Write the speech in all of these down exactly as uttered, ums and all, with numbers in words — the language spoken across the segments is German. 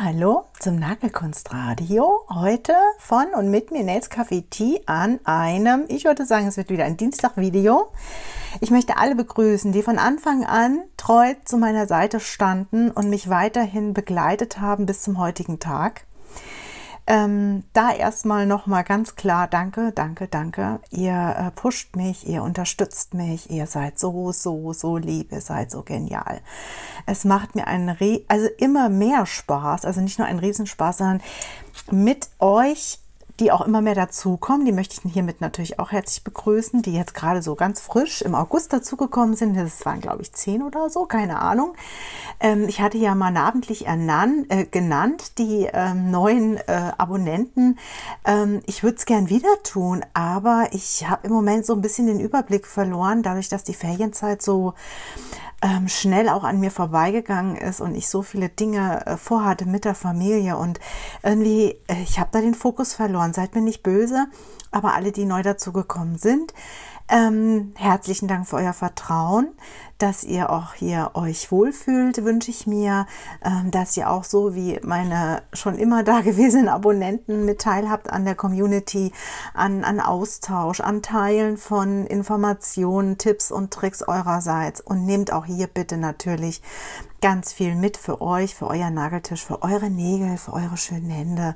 Hallo zum Nagelkunstradio. Heute von und mit mir Nails Café Tea an einem, ich würde sagen, es wird wieder ein Dienstag-Video. Ich möchte alle begrüßen, die von Anfang an treu zu meiner Seite standen und mich weiterhin begleitet haben bis zum heutigen Tag. Ähm, da erstmal nochmal ganz klar, danke, danke, danke. Ihr äh, pusht mich, ihr unterstützt mich, ihr seid so, so, so lieb, ihr seid so genial. Es macht mir einen, Re also immer mehr Spaß, also nicht nur einen Riesenspaß, sondern mit euch, die auch immer mehr dazukommen, die möchte ich hiermit natürlich auch herzlich begrüßen, die jetzt gerade so ganz frisch im August dazugekommen sind. Das waren, glaube ich, zehn oder so, keine Ahnung. Ähm, ich hatte ja mal namentlich ernannt, äh, genannt, die ähm, neuen äh, Abonnenten. Ähm, ich würde es gern wieder tun, aber ich habe im Moment so ein bisschen den Überblick verloren, dadurch, dass die Ferienzeit so ähm, schnell auch an mir vorbeigegangen ist und ich so viele Dinge äh, vorhatte mit der Familie und irgendwie, äh, ich habe da den Fokus verloren. Seid mir nicht böse, aber alle, die neu dazugekommen sind, ähm, herzlichen Dank für euer Vertrauen, dass ihr auch hier euch wohlfühlt, wünsche ich mir, ähm, dass ihr auch so wie meine schon immer da gewesenen Abonnenten mit teilhabt an der Community, an, an Austausch, an Teilen von Informationen, Tipps und Tricks eurerseits, und nehmt auch hier bitte natürlich ganz viel mit für euch, für euer Nageltisch, für eure Nägel, für eure schönen Hände.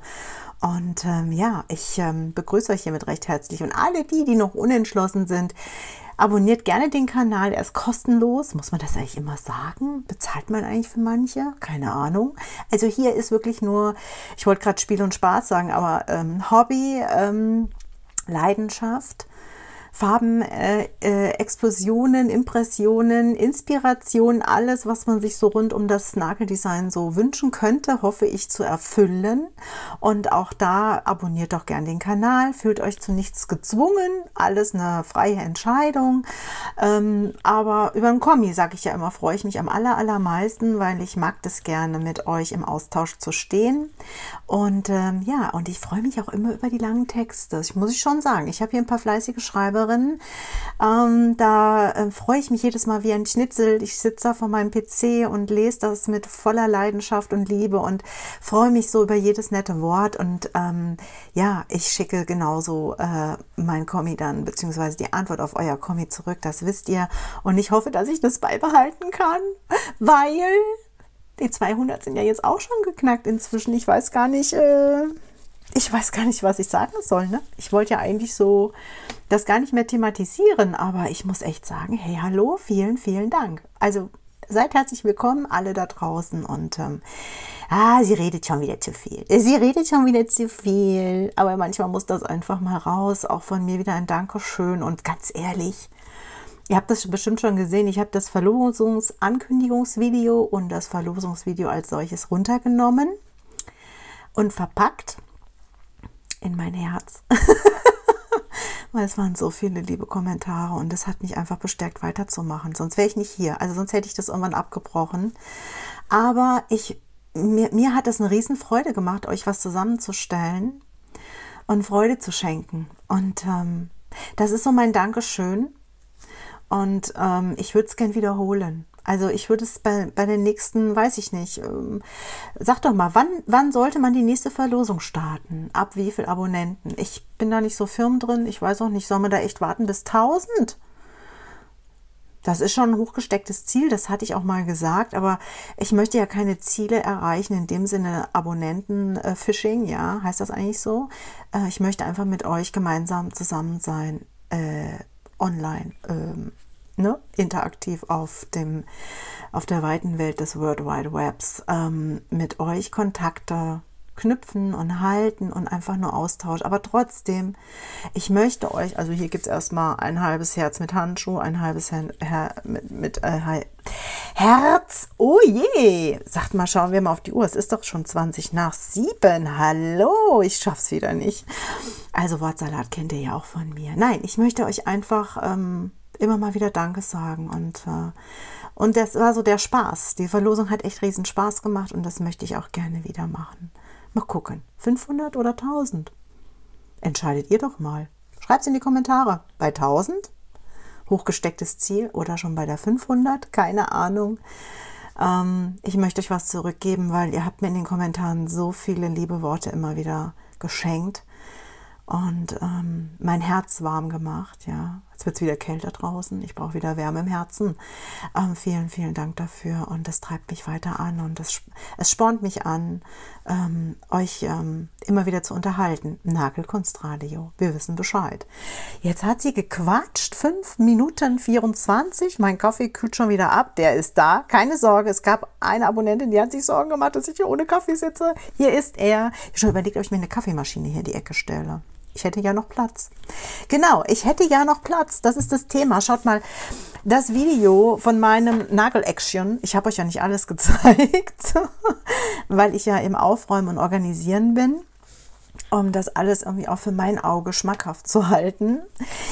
Und ähm, ja, ich ähm, begrüße euch hiermit recht herzlich. Und alle die, die noch unentschlossen sind, abonniert gerne den Kanal. Er ist kostenlos. Muss man das eigentlich immer sagen? Bezahlt man eigentlich für manche? Keine Ahnung. Also hier ist wirklich nur, ich wollte gerade Spiel und Spaß sagen, aber ähm, Hobby, ähm, Leidenschaft, Farben, äh, äh, Explosionen, Impressionen, Inspiration, alles, was man sich so rund um das Nageldesign so wünschen könnte, hoffe ich zu erfüllen. Und auch da abonniert doch gern den Kanal, fühlt euch zu nichts gezwungen, alles eine freie Entscheidung. Ähm, aber über einen Kommi, sage ich ja immer, freue ich mich am aller, allermeisten, weil ich mag das gerne, mit euch im Austausch zu stehen. Und ähm, ja, und ich freue mich auch immer über die langen Texte. Das muss ich schon sagen. Ich habe hier ein paar fleißige Schreiber. Ähm, da äh, freue ich mich jedes Mal wie ein Schnitzel. Ich sitze da vor meinem P C und lese das mit voller Leidenschaft und Liebe und freue mich so über jedes nette Wort. Und ähm, ja, ich schicke genauso äh, mein Kommi dann, beziehungsweise die Antwort auf euer Kommi zurück. Das wisst ihr. Und ich hoffe, dass ich das beibehalten kann, weil die zweihundert sind ja jetzt auch schon geknackt inzwischen. Ich weiß gar nicht... Äh Ich weiß gar nicht, was ich sagen soll, ne? Ich wollte ja eigentlich so das gar nicht mehr thematisieren, aber ich muss echt sagen, hey, hallo, vielen, vielen Dank. Also seid herzlich willkommen, alle da draußen. Und ähm, ah, sie redet schon wieder zu viel. Sie redet schon wieder zu viel. Aber manchmal muss das einfach mal raus. Auch von mir wieder ein Dankeschön. Und ganz ehrlich, ihr habt das bestimmt schon gesehen, ich habe das Verlosungsankündigungsvideo und das Verlosungsvideo als solches runtergenommen und verpackt in mein Herz. Weil es waren so viele liebe Kommentare und das hat mich einfach bestärkt, weiterzumachen. Sonst wäre ich nicht hier. Also sonst hätte ich das irgendwann abgebrochen. Aber ich, mir, mir hat es eine Riesenfreude gemacht, euch was zusammenzustellen und Freude zu schenken. Und ähm, das ist so mein Dankeschön. Und ähm, ich würde es gern wiederholen. Also ich würde es bei, bei den nächsten, weiß ich nicht, ähm, sag doch mal, wann, wann sollte man die nächste Verlosung starten? Ab wie viel Abonnenten? Ich bin da nicht so firm drin, ich weiß auch nicht, soll man da echt warten bis tausend? Das ist schon ein hochgestecktes Ziel, das hatte ich auch mal gesagt, aber ich möchte ja keine Ziele erreichen, in dem Sinne Abonnenten-Phishing, äh, ja, heißt das eigentlich so? Äh, ich möchte einfach mit euch gemeinsam zusammen sein, äh, online, ähm, Ne, interaktiv auf dem auf der weiten Welt des World Wide Webs ähm, mit euch Kontakte knüpfen und halten und einfach nur Austausch. Aber trotzdem, ich möchte euch, also hier gibt es erstmal ein halbes Herz mit Handschuh, ein halbes Her Her mit, mit äh, Herz. Oh je! Sagt mal, schauen wir mal auf die Uhr. Es ist doch schon zwanzig nach sieben. Hallo, ich schaff's wieder nicht. Also Wortsalat kennt ihr ja auch von mir. Nein, ich möchte euch einfach ähm, immer mal wieder Danke sagen und, äh, und das war so der Spaß. Die Verlosung hat echt riesen Spaß gemacht und das möchte ich auch gerne wieder machen. Mal gucken, fünfhundert oder tausend? Entscheidet ihr doch mal. Schreibt es in die Kommentare. Bei tausend? Hochgestecktes Ziel oder schon bei der fünfhundert? Keine Ahnung. Ähm, ich möchte euch was zurückgeben, weil ihr habt mir in den Kommentaren so viele liebe Worte immer wieder geschenkt und ähm, mein Herz warm gemacht, ja. Jetzt wird es wieder kälter draußen, ich brauche wieder Wärme im Herzen. Ähm, vielen, vielen Dank dafür und das treibt mich weiter an und das, es spornt mich an, ähm, euch ähm, immer wieder zu unterhalten. Nagelkunstradio, wir wissen Bescheid. Jetzt hat sie gequatscht, fünf Minuten vierundzwanzig, mein Kaffee kühlt schon wieder ab, der ist da, keine Sorge, es gab eine Abonnentin, die hat sich Sorgen gemacht, dass ich hier ohne Kaffee sitze. Hier ist er. Ich habe schon überlegt, ob ich mir eine Kaffeemaschine hier in die Ecke stelle. Ich hätte ja noch Platz. Genau, ich hätte ja noch Platz. Das ist das Thema. Schaut mal, das Video von meinem Nagel-Action. Ich habe euch ja nicht alles gezeigt, weil ich ja im Aufräumen und Organisieren bin, um das alles irgendwie auch für mein Auge schmackhaft zu halten.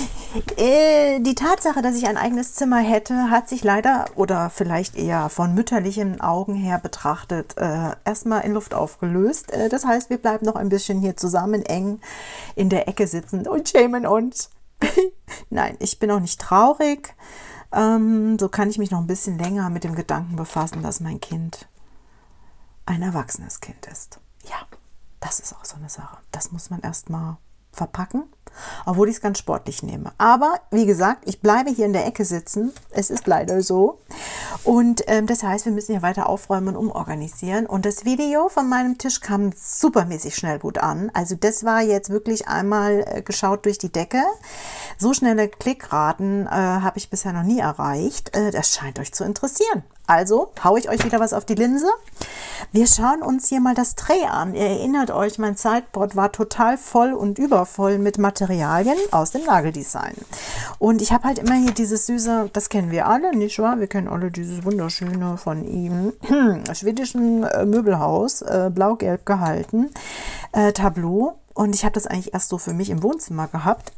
Äh, die Tatsache, dass ich ein eigenes Zimmer hätte, hat sich leider, oder vielleicht eher von mütterlichen Augen her betrachtet, äh, erstmal in Luft aufgelöst. Äh, das heißt, wir bleiben noch ein bisschen hier zusammen eng in der Ecke sitzen und schämen uns. Nein, ich bin auch nicht traurig. Ähm, so kann ich mich noch ein bisschen länger mit dem Gedanken befassen, dass mein Kind ein erwachsenes Kind ist. Ja. Das ist auch so eine Sache. Das muss man erstmal verpacken, obwohl ich es ganz sportlich nehme. Aber wie gesagt, ich bleibe hier in der Ecke sitzen. Es ist leider so. Und ähm, das heißt, wir müssen hier weiter aufräumen und umorganisieren. Und das Video von meinem Tisch kam supermäßig schnell gut an. Also das war jetzt wirklich einmal äh, geschaut durch die Decke. So schnelle Klickraten äh, habe ich bisher noch nie erreicht. Äh, das scheint euch zu interessieren. Also haue ich euch wieder was auf die Linse. Wir schauen uns hier mal das Tray an. Ihr erinnert euch, mein Sideboard war total voll und übervoll mit Materialien aus dem Nageldesign. Und ich habe halt immer hier dieses süße, das kennen wir alle, nicht wahr? Wir kennen alle dieses wunderschöne von ihm, schwedischen äh, Möbelhaus, äh, blau-gelb gehalten, äh, Tableau. Und ich habe das eigentlich erst so für mich im Wohnzimmer gehabt.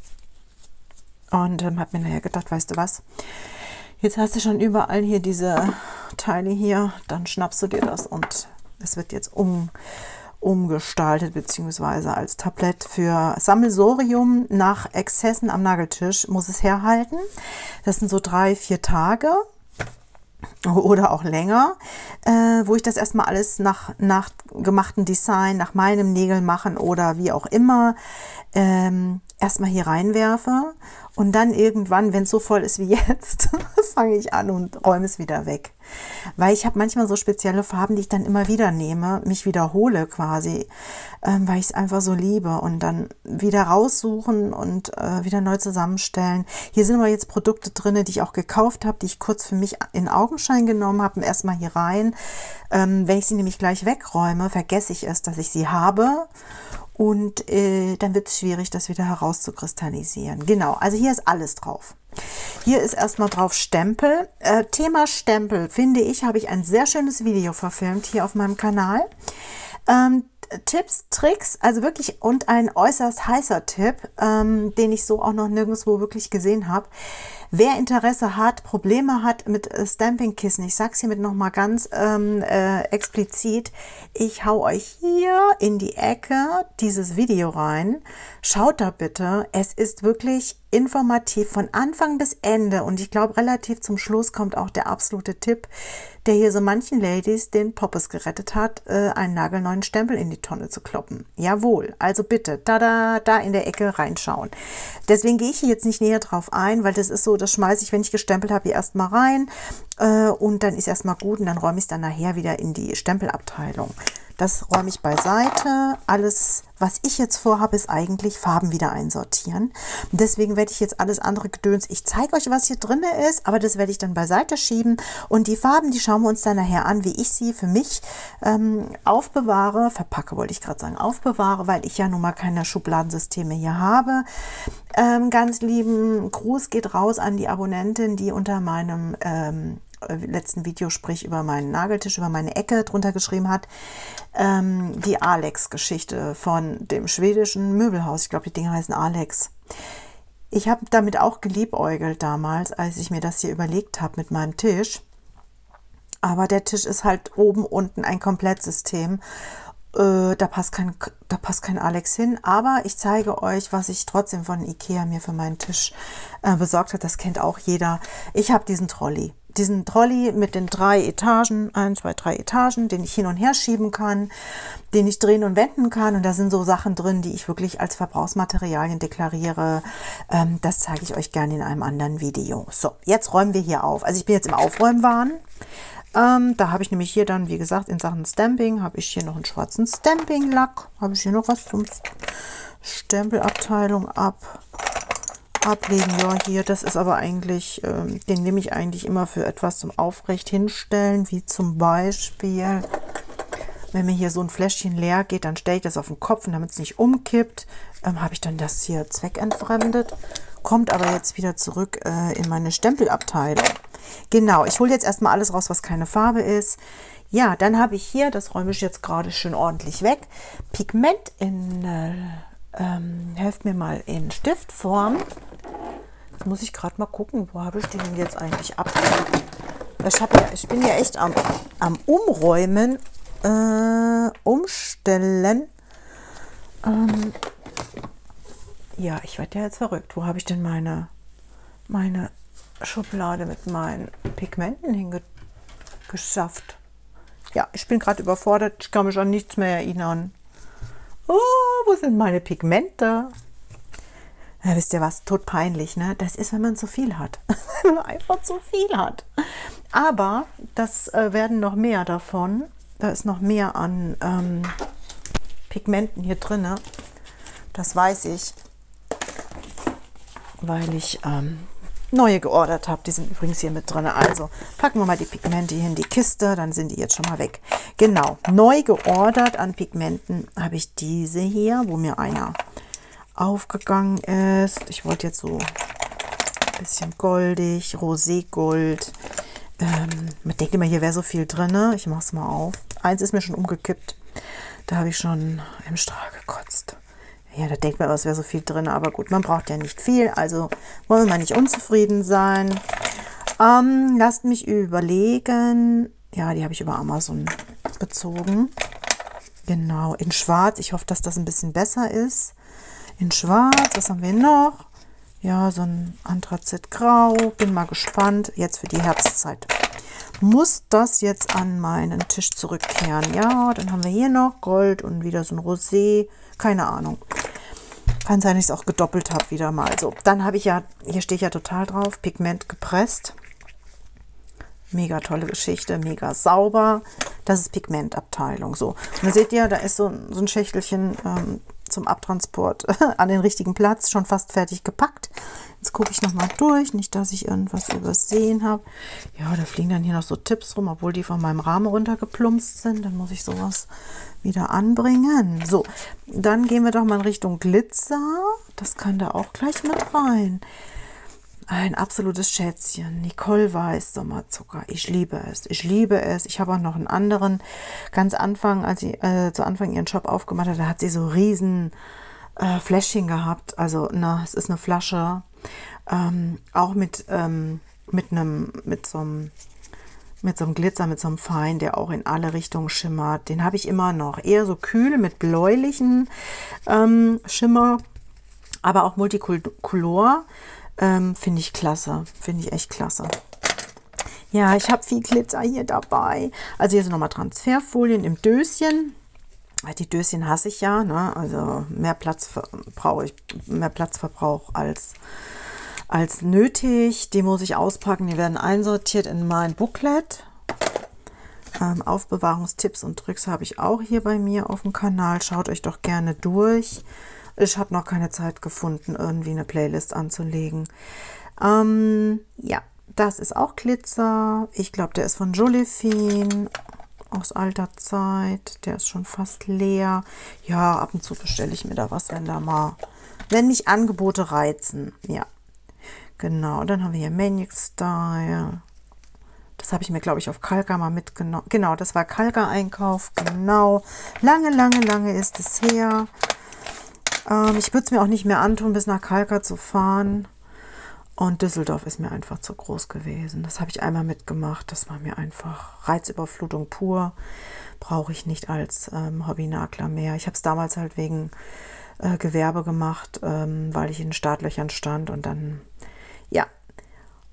Und ähm, habe mir nachher gedacht, weißt du was? Jetzt hast du schon überall hier diese Teile hier, dann schnappst du dir das und es wird jetzt um, umgestaltet, beziehungsweise als Tablett für Sammelsorium nach Exzessen am Nageltisch muss es herhalten. Das sind so drei, vier Tage oder auch länger, äh, wo ich das erstmal alles nach, nach gemachten Design, nach meinem Nägel machen oder wie auch immer, ähm, erstmal hier reinwerfe und dann irgendwann, wenn es so voll ist wie jetzt, fange ich an und räume es wieder weg. Weil ich habe manchmal so spezielle Farben, die ich dann immer wieder nehme, mich wiederhole quasi, ähm, weil ich es einfach so liebe und dann wieder raussuchen und äh, wieder neu zusammenstellen. Hier sind aber jetzt Produkte drin, die ich auch gekauft habe, die ich kurz für mich in Augenschein genommen habe und erstmal hier rein. Ähm, wenn ich sie nämlich gleich wegräume, vergesse ich es, dass ich sie habe. Und äh, dann wird es schwierig, das wieder herauszukristallisieren. Genau, also hier ist alles drauf. Hier ist erstmal drauf Stempel. Äh, Thema Stempel, finde ich, habe ich ein sehr schönes Video verfilmt hier auf meinem Kanal. Ähm, Tipps, Tricks, also wirklich und ein äußerst heißer Tipp, ähm, den ich so auch noch nirgendwo wirklich gesehen habe. Wer Interesse hat, Probleme hat mit äh, Stampingkissen, ich sage es hiermit nochmal ganz ähm, äh, explizit, ich hau euch hier in die Ecke dieses Video rein. Schaut da bitte, es ist wirklich informativ von Anfang bis Ende und ich glaube relativ zum Schluss kommt auch der absolute Tipp, der hier so manchen Ladies den Poppes gerettet hat, äh, einen nagelneuen Stempel in die Tonne zu kloppen. Jawohl, also bitte, da, da, da in der Ecke reinschauen. Deswegen gehe ich hier jetzt nicht näher drauf ein, weil das ist so, das schmeiße ich, wenn ich gestempelt habe, hier erstmal rein äh, und dann ist erstmal gut und dann räume ich es dann nachher wieder in die Stempelabteilung. Das räume ich beiseite. Alles, was ich jetzt vorhabe, ist eigentlich Farben wieder einsortieren. Und deswegen werde ich jetzt alles andere Gedöns. Ich zeige euch, was hier drin ist, aber das werde ich dann beiseite schieben. Und die Farben, die schauen wir uns dann nachher an, wie ich sie für mich ähm, aufbewahre. Verpacke wollte ich gerade sagen, aufbewahre, weil ich ja nun mal keine Schubladensysteme hier habe. Ähm, ganz lieben Gruß geht raus an die Abonnentin, die unter meinem ähm, letzten Video, sprich über meinen Nageltisch, über meine Ecke drunter geschrieben hat, ähm, die Alex-Geschichte von dem schwedischen Möbelhaus. Ich glaube, die Dinge heißen Alex. Ich habe damit auch geliebäugelt damals, als ich mir das hier überlegt habe mit meinem Tisch. Aber der Tisch ist halt oben, unten ein Komplettsystem. Äh, da passt kein, da passt kein Alex hin. Aber ich zeige euch, was ich trotzdem von Ikea mir für meinen Tisch äh, besorgt habe. Das kennt auch jeder. Ich habe diesen Trolley. diesen Trolley mit den drei Etagen, ein, zwei, drei Etagen, den ich hin und her schieben kann, den ich drehen und wenden kann. Und da sind so Sachen drin, die ich wirklich als Verbrauchsmaterialien deklariere. Ähm, das zeige ich euch gerne in einem anderen Video. So, jetzt räumen wir hier auf. Also ich bin jetzt im Aufräumwahn. Ähm, da habe ich nämlich hier dann, wie gesagt, in Sachen Stamping, habe ich hier noch einen schwarzen Stamping-Lack. Habe ich hier noch was zum Stempelabteilung ab. Ablegen, ja, hier, das ist aber eigentlich, ähm, den nehme ich eigentlich immer für etwas zum Aufrecht hinstellen, wie zum Beispiel, wenn mir hier so ein Fläschchen leer geht, dann stelle ich das auf den Kopf und damit es nicht umkippt, ähm, habe ich dann das hier zweckentfremdet, kommt aber jetzt wieder zurück äh, in meine Stempelabteilung. Genau, ich hole jetzt erstmal alles raus, was keine Farbe ist. Ja, dann habe ich hier, das räume ich jetzt gerade schön ordentlich weg, Pigment in, äh, ähm, helft mir mal, in Stiftform. Jetzt muss ich gerade mal gucken, wo habe ich den denn jetzt eigentlich ab? Ich, hab ja, ich bin ja echt am, am Umräumen, äh, umstellen. Ähm, ja, ich werde ja jetzt verrückt. Wo habe ich denn meine, meine Schublade mit meinen Pigmenten hingeschafft? Ja, ich bin gerade überfordert. Ich kann mich an nichts mehr erinnern. Oh, wo sind meine Pigmente? Ja, wisst ihr was? Todpeinlich, ne? Das ist, wenn man zu viel hat. Wenn man einfach zu viel hat. Aber das äh, werden noch mehr davon. Da ist noch mehr an ähm, Pigmenten hier drin. Das weiß ich, weil ich ähm, neue geordert habe. Die sind übrigens hier mit drin. Also packen wir mal die Pigmente hier in die Kiste, dann sind die jetzt schon mal weg. Genau, neu geordert an Pigmenten habe ich diese hier, wo mir einer aufgegangen ist. Ich wollte jetzt so ein bisschen goldig, Roségold. Ähm, man denkt immer, hier wäre so viel drin. Ich mache es mal auf. Eins ist mir schon umgekippt. Da habe ich schon im Strahl gekotzt. Ja, da denkt man, es wäre so viel drin, aber gut, man braucht ja nicht viel, also wollen wir mal nicht unzufrieden sein. Ähm, lasst mich überlegen. Ja, die habe ich über Amazon bezogen. Genau, in Schwarz. Ich hoffe, dass das ein bisschen besser ist. In Schwarz, was haben wir noch? Ja, so ein Anthrazitgrau. Bin mal gespannt. Jetzt für die Herbstzeit. Muss das jetzt an meinen Tisch zurückkehren? Ja, dann haben wir hier noch Gold und wieder so ein Rosé. Keine Ahnung. Kann sein, dass ich es auch gedoppelt habe wieder mal. So, dann habe ich ja, hier stehe ich ja total drauf, Pigment gepresst. Mega tolle Geschichte, mega sauber. Das ist Pigmentabteilung. So, und dann seht ihr, da ist so, so ein Schächtelchen ähm, zum Abtransport an den richtigen Platz, schon fast fertig gepackt. Jetzt gucke ich nochmal durch, nicht, dass ich irgendwas übersehen habe. Ja, da fliegen dann hier noch so Tipps rum, obwohl die von meinem Rahmen runtergeplumpst sind. Dann muss ich sowas wieder anbringen. So, dann gehen wir doch mal in Richtung Glitzer. Das kann da auch gleich mit rein. Ein absolutes Schätzchen. Nicole Weiß Sommerzucker. Ich liebe es. Ich liebe es. Ich habe auch noch einen anderen. Ganz Anfang, als sie äh, zu Anfang ihren Shop aufgemacht hat, da hat sie so riesen äh, Fläschchen gehabt. Also, na, es ist eine Flasche. Ähm, auch mit, ähm, mit einem, mit so einem, mit so einem Glitzer, mit so einem Fein, der auch in alle Richtungen schimmert. Den habe ich immer noch. Eher so kühl mit bläulichen ähm, Schimmer, aber auch Multicolor. Ähm, finde ich klasse. Finde ich echt klasse. Ja, ich habe viel Glitzer hier dabei. Also hier sind nochmal Transferfolien im Döschen. Die Döschen hasse ich ja, ne? Also mehr Platz brauche ich, mehr Platzverbrauch als, als nötig. Die muss ich auspacken. Die werden einsortiert in mein Booklet. Ähm, Aufbewahrungstipps und Tricks habe ich auch hier bei mir auf dem Kanal. Schaut euch doch gerne durch. Ich habe noch keine Zeit gefunden, irgendwie eine Playlist anzulegen. Ähm, ja, das ist auch Glitzer. Ich glaube, der ist von Josephine aus alter Zeit. Der ist schon fast leer. Ja, ab und zu bestelle ich mir da was, wenn da mal, wenn mich Angebote reizen. Ja, genau. Dann haben wir hier Maniac Style. Das habe ich mir, glaube ich, auf Kalka mal mitgenommen. Genau, das war Kalka-Einkauf. Genau. Lange, lange, lange ist es her. Ähm, ich würde es mir auch nicht mehr antun, bis nach Kalka zu fahren. Und Düsseldorf ist mir einfach zu groß gewesen. Das habe ich einmal mitgemacht. Das war mir einfach Reizüberflutung pur. Brauche ich nicht als ähm, Hobby-Nagler mehr. Ich habe es damals halt wegen äh, Gewerbe gemacht, ähm, weil ich in den Startlöchern stand. Und dann, ja,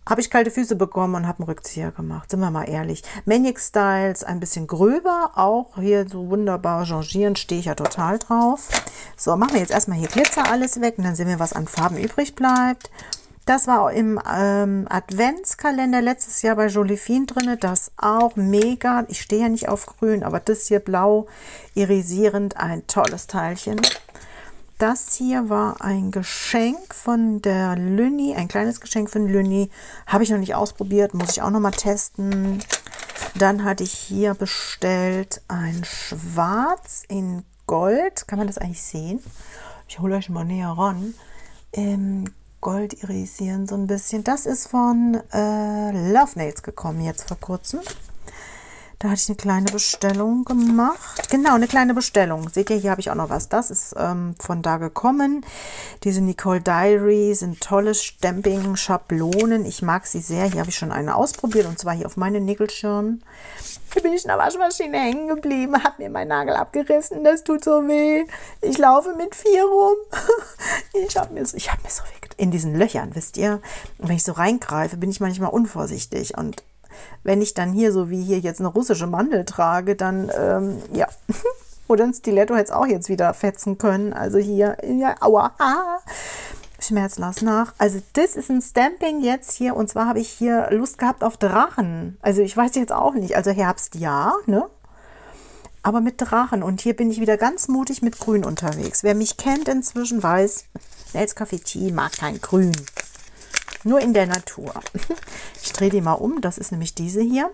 habe ich kalte Füße bekommen und habe einen Rückzieher gemacht. Sind wir mal ehrlich. Maniac Styles ein bisschen gröber. Auch hier so wunderbar changieren. Stehe ich ja total drauf. So, machen wir jetzt erstmal hier Glitzer alles weg. Und dann sehen wir, was an Farben übrig bleibt. Das war im ähm, Adventskalender letztes Jahr bei Jolie-Fine drin. Das auch mega. Ich stehe ja nicht auf grün, aber das hier blau irisierend. Ein tolles Teilchen. Das hier war ein Geschenk von der Lüni, ein kleines Geschenk von Lüni. Habe ich noch nicht ausprobiert, muss ich auch noch mal testen. Dann hatte ich hier bestellt ein Schwarz in Gold. Kann man das eigentlich sehen? Ich hole euch mal näher ran. Ähm, Gold irisieren so ein bisschen. Das ist von äh, Love Nails gekommen jetzt vor kurzem. Da hatte ich eine kleine Bestellung gemacht. Genau, eine kleine Bestellung. Seht ihr, hier habe ich auch noch was. Das ist ähm, von da gekommen. Diese Nicole Diary sind tolle Stamping-Schablonen. Ich mag sie sehr. Hier habe ich schon eine ausprobiert und zwar hier auf meine Nickelschirn. Hier bin ich in der Waschmaschine hängen geblieben, habe mir meinen Nagel abgerissen. Das tut so weh. Ich laufe mit vier rum. Ich habe mir, so, ich hab mir so weh in diesen Löchern, wisst ihr. Und wenn ich so reingreife, bin ich manchmal unvorsichtig und wenn ich dann hier, so wie hier jetzt eine russische Mandel trage, dann, ähm, ja, oder ein Stiletto hätte es auch jetzt wieder fetzen können. Also hier, ja, aua, ah, Schmerz lass nach. Also das ist ein Stamping jetzt hier und zwar habe ich hier Lust gehabt auf Drachen. Also ich weiß jetzt auch nicht, also Herbst ja, ne? Aber mit Drachen und hier bin ich wieder ganz mutig mit Grün unterwegs. Wer mich kennt inzwischen weiß, Nels Café Tea mag kein Grün. Nur in der Natur. Ich drehe die mal um. Das ist nämlich diese hier.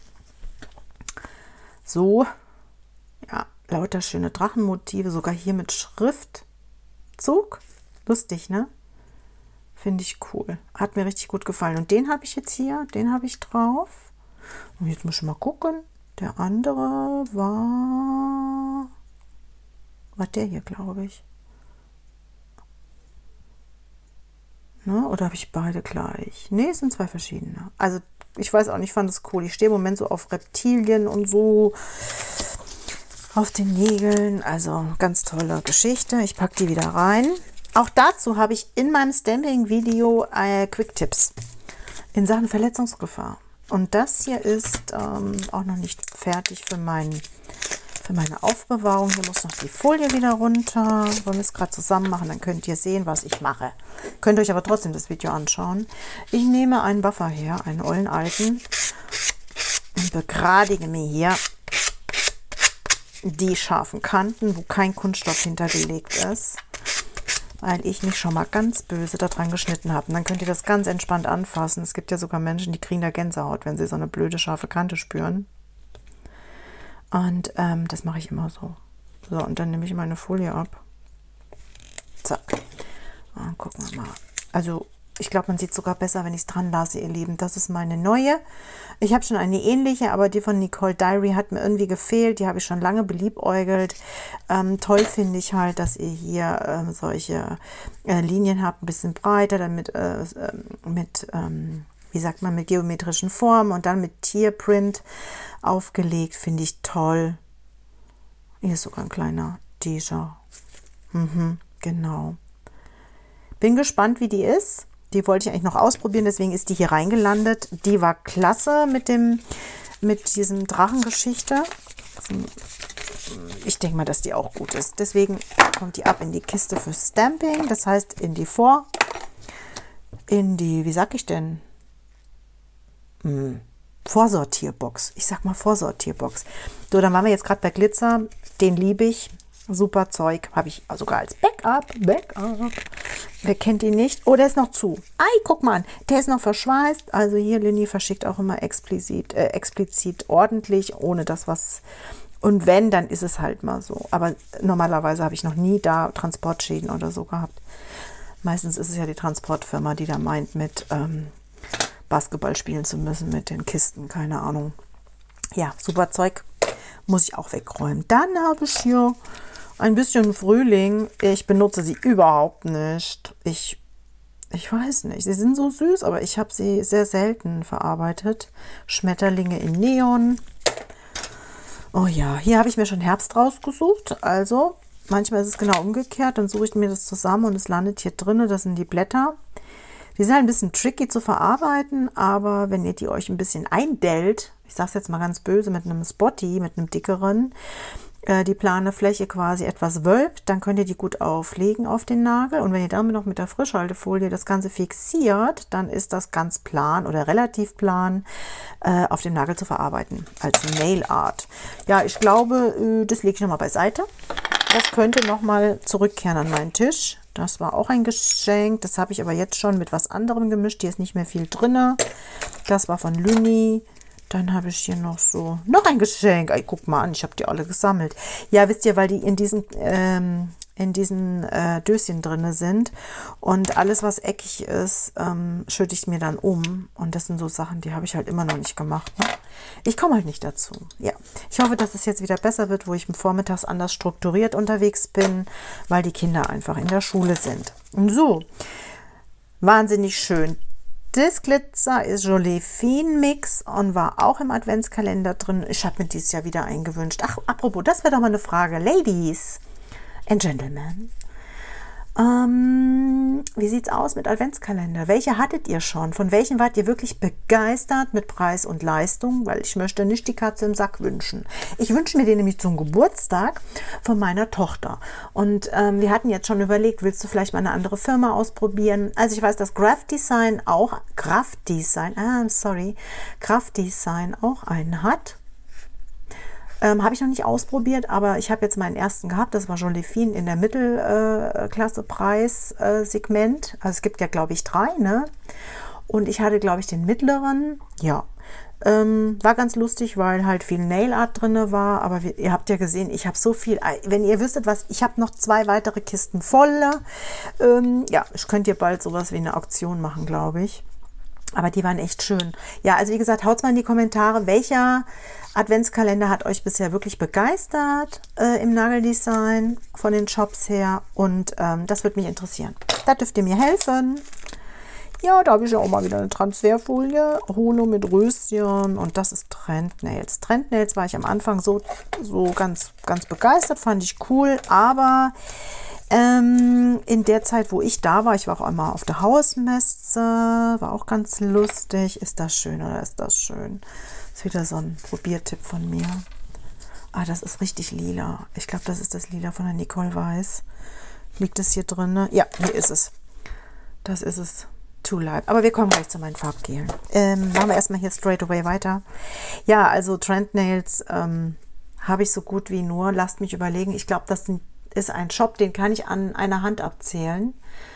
So. Ja, lauter schöne Drachenmotive. Sogar hier mit Schriftzug. Lustig, ne? Finde ich cool. Hat mir richtig gut gefallen. Und den habe ich jetzt hier. Den habe ich drauf. Und jetzt muss ich mal gucken. Der andere war... War der hier, glaube ich. Ne? Oder habe ich beide gleich? Ne, es sind zwei verschiedene. Also ich weiß auch nicht, ich fand es cool. Ich stehe im Moment so auf Reptilien und so auf den Nägeln. Also ganz tolle Geschichte. Ich packe die wieder rein. Auch dazu habe ich in meinem Stamping-Video äh, Quick-Tipps in Sachen Verletzungsgefahr. Und das hier ist ähm, auch noch nicht fertig für meinen für meine Aufbewahrung. Hier muss noch die Folie wieder runter. Wollen wir es gerade zusammen machen, dann könnt ihr sehen, was ich mache. Könnt euch aber trotzdem das Video anschauen. Ich nehme einen Buffer her, einen ollen alten, und begradige mir hier die scharfen Kanten, wo kein Kunststoff hintergelegt ist, weil ich mich schon mal ganz böse daran geschnitten habe. Und dann könnt ihr das ganz entspannt anfassen. Es gibt ja sogar Menschen, die kriegen da Gänsehaut, wenn sie so eine blöde scharfe Kante spüren. Und ähm, das mache ich immer so. So, und dann nehme ich meine Folie ab. Zack. Und gucken wir mal. Also, ich glaube, man sieht sogar besser, wenn ich es dran lasse, ihr Lieben. Das ist meine neue. Ich habe schon eine ähnliche, aber die von Nicole Diary hat mir irgendwie gefehlt. Die habe ich schon lange beliebäugelt. Ähm, toll finde ich halt, dass ihr hier ähm, solche äh, Linien habt, ein bisschen breiter, damit äh, mit... Ähm, wie sagt man, mit geometrischen Formen und dann mit Tierprint aufgelegt. Finde ich toll. Hier ist sogar ein kleiner Deja. Mhm, genau. Bin gespannt, wie die ist. Die wollte ich eigentlich noch ausprobieren, deswegen ist die hier reingelandet. Die war klasse mit dem, mit diesem Drachengeschichte. Ich denke mal, dass die auch gut ist. Deswegen kommt die ab in die Kiste für Stamping. Das heißt, in die Vor... In die, wie sag ich denn? Hm. Vorsortierbox. Ich sag mal Vorsortierbox. So, dann waren wir jetzt gerade bei Glitzer. Den liebe ich. Super Zeug. Habe ich sogar als Backup. Backup. Wer kennt ihn nicht? Oh, der ist noch zu. Ei, guck mal an. Der ist noch verschweißt. Also hier, Lini verschickt auch immer explizit, äh, explizit ordentlich, ohne das was... Und wenn, dann ist es halt mal so. Aber normalerweise habe ich noch nie da Transportschäden oder so gehabt. Meistens ist es ja die Transportfirma, die da meint, mit... Ähm, Basketball spielen zu müssen mit den Kisten, keine Ahnung. Ja, super Zeug, muss ich auch wegräumen. Dann habe ich hier ein bisschen Frühling. Ich benutze sie überhaupt nicht. Ich, ich weiß nicht, sie sind so süß, aber ich habe sie sehr selten verarbeitet. Schmetterlinge in Neon. Oh ja, hier habe ich mir schon Herbst rausgesucht. Also, manchmal ist es genau umgekehrt. Dann suche ich mir das zusammen und es landet hier drin. Das sind die Blätter. Die sind halt ein bisschen tricky zu verarbeiten, aber wenn ihr die euch ein bisschen eindellt, ich sage es jetzt mal ganz böse, mit einem Spotty, mit einem dickeren, äh, die plane Fläche quasi etwas wölbt, dann könnt ihr die gut auflegen auf den Nagel. Und wenn ihr damit noch mit der Frischhaltefolie das Ganze fixiert, dann ist das ganz plan oder relativ plan äh, auf dem Nagel zu verarbeiten, als Nail Art. Ja, ich glaube, äh, das lege ich nochmal beiseite. Das könnte nochmal zurückkehren an meinen Tisch. Das war auch ein Geschenk. Das habe ich aber jetzt schon mit was anderem gemischt. Hier ist nicht mehr viel drin. Das war von Lüni. Dann habe ich hier noch so, noch ein Geschenk. Ey, guck mal an, ich habe die alle gesammelt. Ja, wisst ihr, weil die in diesen, ähm, in diesen äh, Döschen drin sind. Und alles, was eckig ist, ähm, schütte ich mir dann um. Und das sind so Sachen, die habe ich halt immer noch nicht gemacht. Ne? Ich komme halt nicht dazu. Ja, ich hoffe, dass es jetzt wieder besser wird, wo ich vormittags anders strukturiert unterwegs bin, weil die Kinder einfach in der Schule sind. Und so, wahnsinnig schön. Das Glitzer ist Jolie-Fine Mix und war auch im Adventskalender drin. Ich habe mir dieses Jahr wieder eingewünscht. Ach, apropos, das wäre doch mal eine Frage. Ladies and Gentlemen, ähm, wie sieht es aus mit Adventskalender? Welche hattet ihr schon? Von welchen wart ihr wirklich begeistert mit Preis und Leistung? Weil ich möchte nicht die Katze im Sack wünschen. Ich wünsche mir den nämlich zum Geburtstag von meiner Tochter. Und ähm, wir hatten jetzt schon überlegt, willst du vielleicht mal eine andere Firma ausprobieren? Also ich weiß, dass Craft Design auch, Craft Design, ah, I'm sorry, Craft Design auch einen hat. Ähm, habe ich noch nicht ausprobiert, aber ich habe jetzt meinen ersten gehabt. Das war Jolie-Fine in der Mittelklasse-Preis-Segment. Also es gibt ja, glaube ich, drei, ne? Und ich hatte, glaube ich, den mittleren. Ja, ähm, war ganz lustig, weil halt viel Nail Art drin war. Aber wir, ihr habt ja gesehen, ich habe so viel. Wenn ihr wüsstet, was, ich habe noch zwei weitere Kisten voll. Ähm, ja, ich könnte hier bald sowas wie eine Auktion machen, glaube ich. Aber die waren echt schön. Ja, also wie gesagt, haut mal in die Kommentare, welcher Adventskalender hat euch bisher wirklich begeistert äh, im Nageldesign von den Shops her. Und ähm, das würde mich interessieren. Da dürft ihr mir helfen. Ja, da habe ich ja auch mal wieder eine Transferfolie. Holo mit Röschen. Und das ist Trend Nails. Trend Nails war ich am Anfang so, so ganz, ganz begeistert. Fand ich cool. Aber Ähm, in der Zeit, wo ich da war, ich war auch einmal auf der Hausmesse, war auch ganz lustig. Ist das schön oder ist das schön? Ist wieder so ein Probiertipp von mir. Ah, das ist richtig lila. Ich glaube, das ist das Lila von der Nicole Weiß. Liegt es hier drin? Ja, hier ist es. Das ist es. Too Light. Aber wir kommen gleich zu meinen Farbgelen. Ähm, machen wir erstmal hier straight away weiter. Ja, also Trend Nails ähm, habe ich so gut wie nur. Lasst mich überlegen. Ich glaube, das sind ist ein Shop, den kann ich an einer Hand abzählen.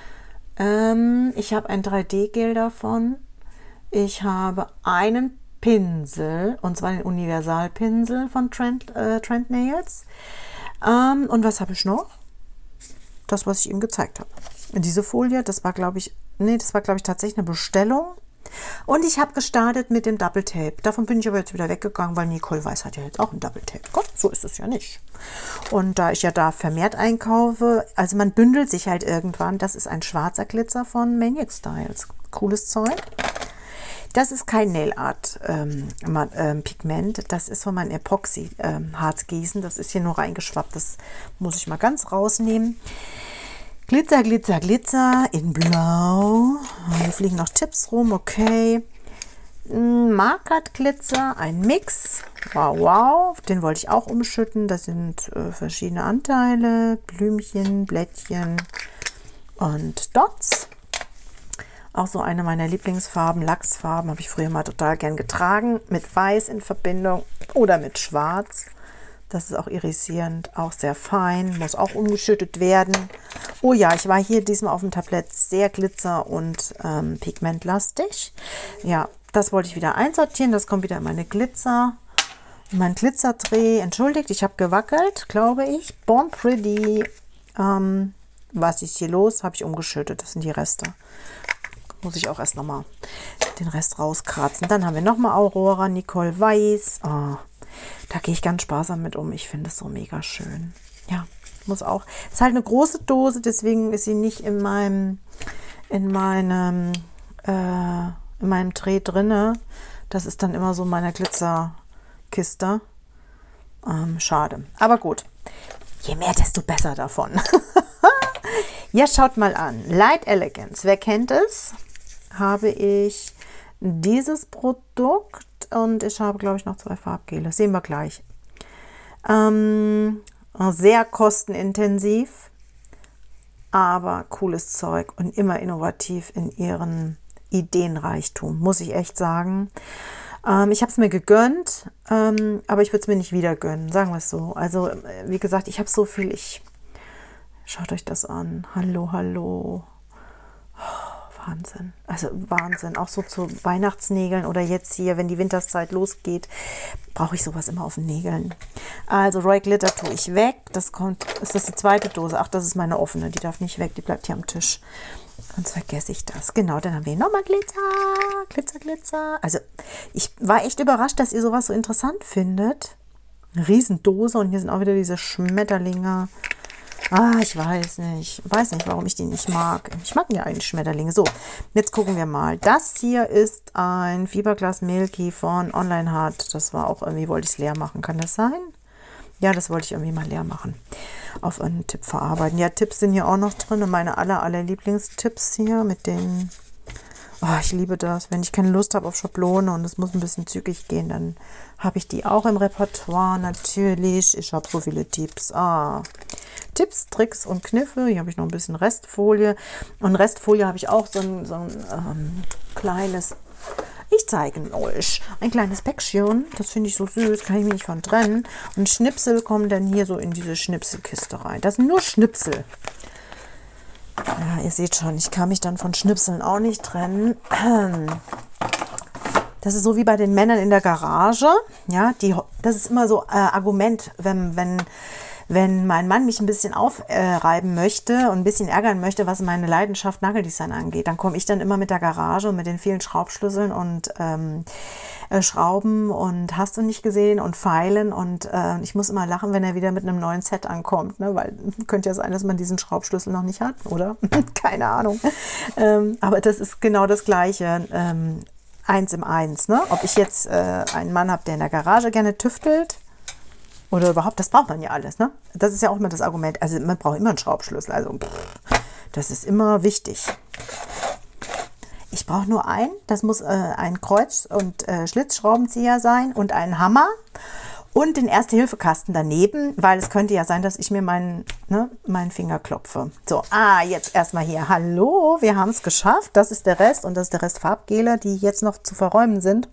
Ähm, ich habe ein drei D-Gel davon. Ich habe einen Pinsel, und zwar den Universalpinsel von Trend, äh, Trend Nails. Ähm, und was habe ich noch? Das, was ich ihm gezeigt habe. Diese Folie, das war, glaube ich, nee, das war, glaube ich, tatsächlich eine Bestellung. Und ich habe gestartet mit dem Double Tape. Davon bin ich aber jetzt wieder weggegangen, weil Nicole Weiß hat ja jetzt auch ein Double Tape. Gott, so ist es ja nicht. Und da ich ja da vermehrt einkaufe, also man bündelt sich halt irgendwann. Das ist ein schwarzer Glitzer von Maniac Styles. Cooles Zeug. Das ist kein Nail Art ähm, ähm, Pigment. Das ist von meinem Epoxy ähm, Harzgießen. Das ist hier nur reingeschwappt. Das muss ich mal ganz rausnehmen. Glitzer, Glitzer, Glitzer in Blau. Hier fliegen noch Tipps rum, okay. Markert Glitzer, ein Mix. Wow, wow. Den wollte ich auch umschütten. Das sind äh, verschiedene Anteile. Blümchen, Blättchen und Dots. Auch so eine meiner Lieblingsfarben, Lachsfarben, habe ich früher mal total gern getragen. Mit Weiß in Verbindung oder mit Schwarz. Das ist auch irisierend, auch sehr fein, muss auch umgeschüttet werden. Oh ja, ich war hier diesmal auf dem Tablett sehr glitzer- und ähm, pigmentlastig. Ja, das wollte ich wieder einsortieren. Das kommt wieder in meine Glitzer, in meinen Glitzerdreh. Entschuldigt, ich habe gewackelt, glaube ich. Born Pretty. Ähm, was ist hier los? Habe ich umgeschüttet. Das sind die Reste. Muss ich auch erst nochmal den Rest rauskratzen. Dann haben wir nochmal Aurora, Nicole Weiß. Oh. Da gehe ich ganz sparsam mit um. Ich finde es so mega schön. Ja, muss auch. Ist halt eine große Dose, deswegen ist sie nicht in meinem in meinem äh, in meinem Tray drinne. Das ist dann immer so meine Glitzerkiste. Ähm, schade. Aber gut. Je mehr, desto besser davon. Ja, schaut mal an. Light Elegance. Wer kennt es? habe ich dieses Produkt und ich habe, glaube ich, noch zwei Farbgele. Sehen wir gleich. Ähm, sehr kostenintensiv, aber cooles Zeug und immer innovativ in ihren Ideenreichtum, muss ich echt sagen. Ähm, ich habe es mir gegönnt, ähm, aber ich würde es mir nicht wieder gönnen, sagen wir es so. Also, wie gesagt, ich habe so viel, ich... Schaut euch das an. Hallo, hallo. Oh, Wahnsinn. Also Wahnsinn. Auch so zu Weihnachtsnägeln oder jetzt hier, wenn die Winterszeit losgeht, brauche ich sowas immer auf den Nägeln. Also Royal Glitter tue ich weg. Das kommt, ist das die zweite Dose? Ach, das ist meine offene. Die darf nicht weg. Die bleibt hier am Tisch. Sonst vergesse ich das. Genau, dann haben wir nochmal Glitzer. Glitzer, Glitzer. Also ich war echt überrascht, dass ihr sowas so interessant findet. Eine Riesendose und hier sind auch wieder diese Schmetterlinge. Ah, ich weiß nicht. Weiß nicht, warum ich die nicht mag. Ich mag ja eigentlich Schmetterlinge. So, jetzt gucken wir mal. Das hier ist ein Fiberglas Milky von Online Hard. Das war auch irgendwie, wollte ich es leer machen. Kann das sein? Ja, das wollte ich irgendwie mal leer machen. Auf einen Tipp verarbeiten. Ja, Tipps sind hier auch noch drin. Und meine aller, aller Lieblingstipps hier mit den... Oh, ich liebe das. Wenn ich keine Lust habe auf Schablone und es muss ein bisschen zügig gehen, dann habe ich die auch im Repertoire. Natürlich. Ich habe so viele Tipps. Ah, Tipps, Tricks und Kniffe. Hier habe ich noch ein bisschen Restfolie. Und Restfolie habe ich auch so ein, so ein ähm, kleines... Ich zeige euch ein kleines Päckchen. Das finde ich so süß. Kann ich mich nicht von trennen. Und Schnipsel kommen dann hier so in diese Schnipselkiste rein. Das sind nur Schnipsel. Ja, ihr seht schon, ich kann mich dann von Schnipseln auch nicht trennen. Das ist so wie bei den Männern in der Garage. Ja, die, das ist immer so äh, Argument, wenn, wenn, wenn mein Mann mich ein bisschen aufreiben äh, möchte und ein bisschen ärgern möchte, was meine Leidenschaft Nageldesign angeht. Dann komme ich dann immer mit der Garage und mit den vielen Schraubschlüsseln und ähm, äh, Schrauben und hast du nicht gesehen und Pfeilen und äh, ich muss immer lachen, wenn er wieder mit einem neuen Set ankommt, ne? Weil könnte ja sein, dass man diesen Schraubschlüssel noch nicht hat, oder? Keine Ahnung. Ähm, aber das ist genau das Gleiche. Ähm, eins im Eins, ne? Ob ich jetzt äh, einen Mann habe, der in der Garage gerne tüftelt oder überhaupt, das braucht man ja alles, ne? Das ist ja auch immer das Argument. Also man braucht immer einen Schraubschlüssel, also pff, das ist immer wichtig. Ich brauche nur einen, das muss äh, ein Kreuz- und äh, Schlitzschraubenzieher sein und einen Hammer und den Erste-Hilfe-Kasten daneben, weil es könnte ja sein, dass ich mir meinen, ne, meinen Finger klopfe. So, ah, jetzt erstmal hier. Hallo, wir haben es geschafft. Das ist der Rest und das ist der Rest Farbgele, die jetzt noch zu verräumen sind.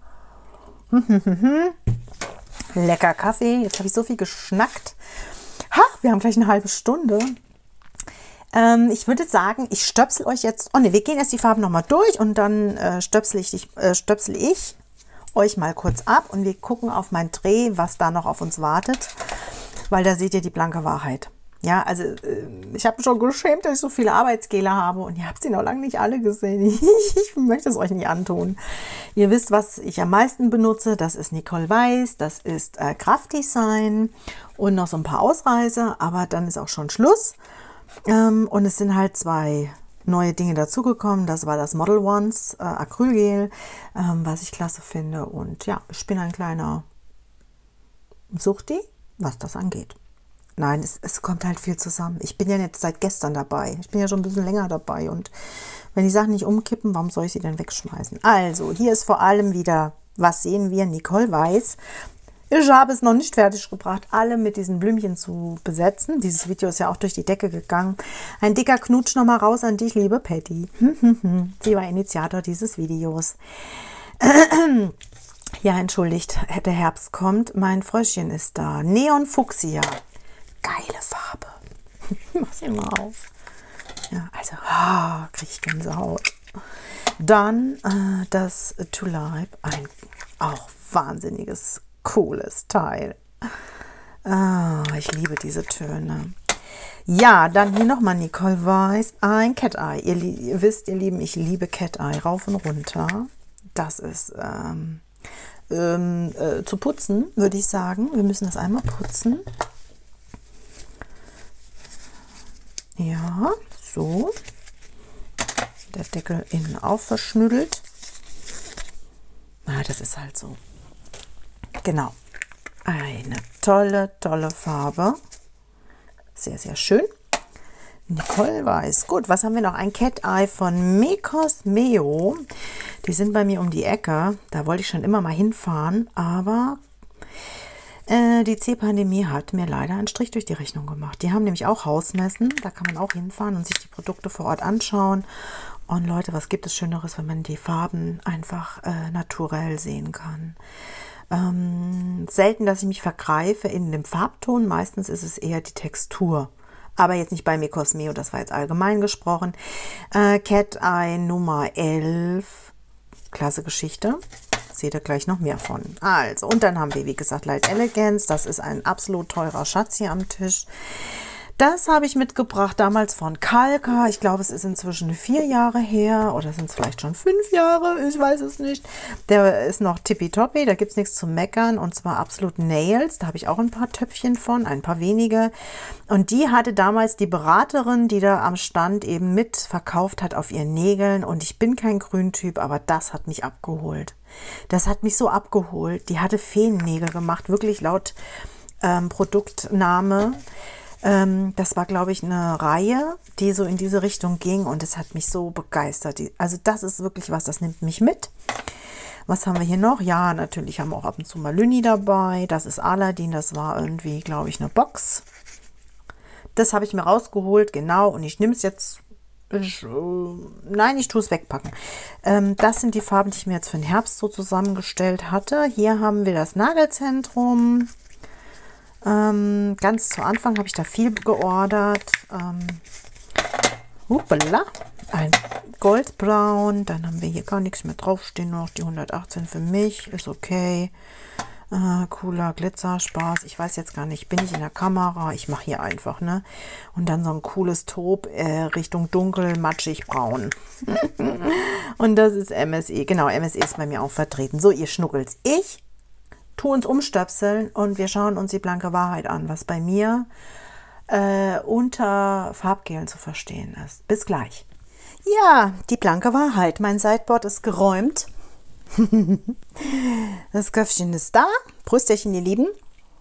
Lecker Kaffee. Jetzt habe ich so viel geschnackt. Ha, wir haben gleich eine halbe Stunde. Ähm, ich würde sagen, ich stöpsel euch jetzt... Oh ne, wir gehen erst die Farben nochmal durch und dann äh, stöpsel ich, äh, stöpsel ich euch mal kurz ab und wir gucken auf mein Dreh, was da noch auf uns wartet, weil da seht ihr die blanke Wahrheit. Ja, also äh, ich habe mich schon geschämt, dass ich so viele Arbeitsgele habe und ihr habt sie noch lange nicht alle gesehen. Ich möchte es euch nicht antun. Ihr wisst, was ich am meisten benutze. Das ist Nicole Weiß, das ist äh, Kraftdesign und noch so ein paar Ausreißer, aber dann ist auch schon Schluss. Ähm, und es sind halt zwei neue Dinge dazugekommen. Das war das Model Ones äh, Acrylgel, ähm, was ich klasse finde. Und ja, ich bin ein kleiner Suchti, was das angeht. Nein, es, es kommt halt viel zusammen. Ich bin ja jetzt seit gestern dabei. Ich bin ja schon ein bisschen länger dabei. Und wenn die Sachen nicht umkippen, warum soll ich sie denn wegschmeißen? Also, hier ist vor allem wieder, was sehen wir? Nicole Weiß. Ich habe es noch nicht fertig gebracht, alle mit diesen Blümchen zu besetzen. Dieses Video ist ja auch durch die Decke gegangen. Ein dicker Knutsch nochmal raus an dich, liebe Patty. Sie war Initiator dieses Videos. Ja, entschuldigt, der Herbst kommt. Mein Fröschchen ist da. Neon Fuchsia. Geile Farbe. Mach sie mal auf. Ja, also, ah, kriege ich Gänsehaut. Dann äh, das Tulip. Ein auch wahnsinniges cooles Teil. Ah, ich liebe diese Töne. Ja, dann hier nochmal Nicole Weiß. Ein Cat Eye. Ihr, ihr wisst, ihr Lieben, ich liebe Cat Eye. Rauf und runter. Das ist ähm, ähm, äh, zu putzen, würde ich sagen. Wir müssen das einmal putzen. Ja, so. Der Deckel innen auch verschnüttelt. Ah, das ist halt so. Genau, eine tolle, tolle Farbe. Sehr, sehr schön. Nicole weiß. Gut, was haben wir noch? Ein Cat Eye von Mecosmeo. Die sind bei mir um die Ecke. Da wollte ich schon immer mal hinfahren, aber äh, die C-Pandemie hat mir leider einen Strich durch die Rechnung gemacht. Die haben nämlich auch Hausmessen. Da kann man auch hinfahren und sich die Produkte vor Ort anschauen. Und Leute, was gibt es Schöneres, wenn man die Farben einfach äh, naturell sehen kann? Ähm, selten, dass ich mich vergreife in dem Farbton. Meistens ist es eher die Textur. Aber jetzt nicht bei Mecosmeo, das war jetzt allgemein gesprochen. Äh, Cat Eye Nummer elf. Klasse Geschichte. Seht ihr gleich noch mehr von. Also, und dann haben wir, wie gesagt, Light Elegance. Das ist ein absolut teurer Schatz hier am Tisch. Das habe ich mitgebracht, damals von Kalka. Ich glaube, es ist inzwischen vier Jahre her oder sind es vielleicht schon fünf Jahre, ich weiß es nicht. Der ist noch tippitoppi, da gibt es nichts zu meckern und zwar absolut Nails. Da habe ich auch ein paar Töpfchen von, ein paar wenige. Und die hatte damals die Beraterin, die da am Stand eben mit verkauft hat auf ihren Nägeln. Und ich bin kein Grüntyp, aber das hat mich abgeholt. Das hat mich so abgeholt. Die hatte Feennägel gemacht, wirklich laut ähm, Produktname. Das war, glaube ich, eine Reihe, die so in diese Richtung ging und es hat mich so begeistert. Also das ist wirklich was, das nimmt mich mit. Was haben wir hier noch? Ja, natürlich haben wir auch ab und zu mal Lüni dabei. Das ist Aladdin, das war irgendwie, glaube ich, eine Box. Das habe ich mir rausgeholt, genau. Und ich nehme es jetzt, ich, äh, nein, ich tue es wegpacken. Ähm, das sind die Farben, die ich mir jetzt für den Herbst so zusammengestellt hatte. Hier haben wir das Nagelzentrum. Ähm, ganz zu Anfang habe ich da viel geordert. Ähm, Hoppala, ein Goldbraun. Dann haben wir hier gar nichts mehr draufstehen. Noch die hundertachtzehn für mich. Ist okay. Äh, cooler Glitzerspaß. Ich weiß jetzt gar nicht, bin ich in der Kamera? Ich mache hier einfach, ne? Und dann so ein cooles Taub äh, Richtung dunkel, matschig, braun. Und das ist M S E. Genau, M S E ist bei mir auch vertreten. So, ihr Schnuckels. Ich tu uns umstöpseln und wir schauen uns die blanke Wahrheit an, was bei mir äh, unter Farbgelen zu verstehen ist. Bis gleich. Ja, die blanke Wahrheit. Mein Sideboard ist geräumt. Das Köpfchen ist da. Prösterchen, ihr Lieben.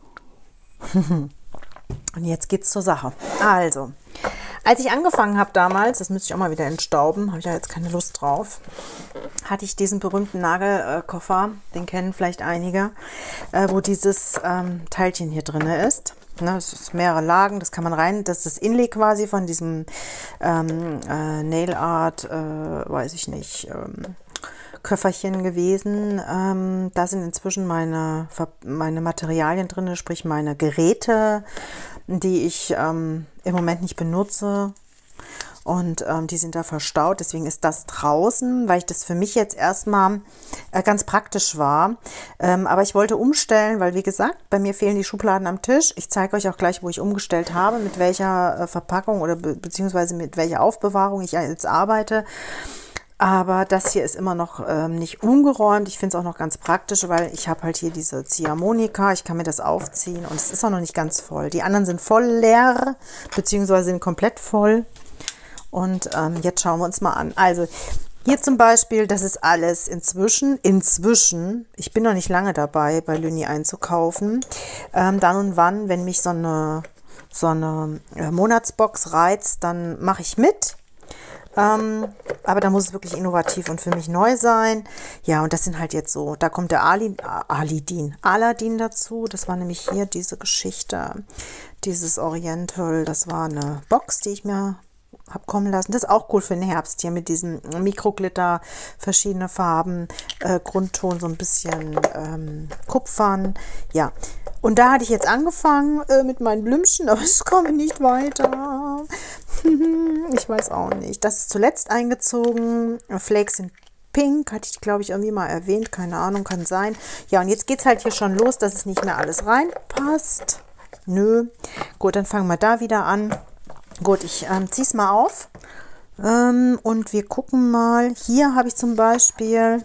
Und jetzt geht's zur Sache. Also, als ich angefangen habe damals, das müsste ich auch mal wieder entstauben, habe ich ja jetzt keine Lust drauf, hatte ich diesen berühmten Nagelkoffer, den kennen vielleicht einige, äh, wo dieses ähm, Teilchen hier drin ist. Ne, es ist mehrere Lagen, das kann man rein, das ist das Inlay quasi von diesem ähm, äh, Nail Art, äh, weiß ich nicht, ähm, Köfferchen gewesen. Ähm, da sind inzwischen meine, meine Materialien drin, sprich meine Geräte, die ich ähm, im Moment nicht benutze. Und ähm, die sind da verstaut, deswegen ist das draußen, weil ich das für mich jetzt erstmal äh, ganz praktisch war. Ähm, aber ich wollte umstellen, weil wie gesagt, bei mir fehlen die Schubladen am Tisch. Ich zeige euch auch gleich, wo ich umgestellt habe, mit welcher äh, Verpackung oder be beziehungsweise mit welcher Aufbewahrung ich jetzt arbeite. Aber das hier ist immer noch ähm, nicht umgeräumt. Ich finde es auch noch ganz praktisch, weil ich habe halt hier diese Ziehharmonika. Ich kann mir das aufziehen und es ist auch noch nicht ganz voll. Die anderen sind voll leer, beziehungsweise sind komplett voll. Und ähm, jetzt schauen wir uns mal an. Also hier zum Beispiel, das ist alles inzwischen, inzwischen, ich bin noch nicht lange dabei, bei Lüni einzukaufen. Ähm, dann und wann, wenn mich so eine, so eine äh, Monatsbox reizt, dann mache ich mit. Ähm, aber da muss es wirklich innovativ und für mich neu sein. Ja, und das sind halt jetzt so, da kommt der Ali, Alidin, Aladdin dazu. Das war nämlich hier diese Geschichte, dieses Oriental, das war eine Box, die ich mir habe kommen lassen. Das ist auch cool für den Herbst hier mit diesem Mikroglitter, verschiedene Farben, äh, Grundton so ein bisschen ähm, Kupfern. Ja, und da hatte ich jetzt angefangen äh, mit meinen Blümchen, aber ich komme nicht weiter. Ich weiß auch nicht. Das ist zuletzt eingezogen. Flakes in Pink, hatte ich glaube ich irgendwie mal erwähnt. Keine Ahnung, kann sein. Ja, und jetzt geht es halt hier schon los, dass es nicht mehr alles reinpasst. Nö. Gut, dann fangen wir da wieder an. Gut, ich ähm, ziehe es mal auf ähm, und wir gucken mal. Hier habe ich zum Beispiel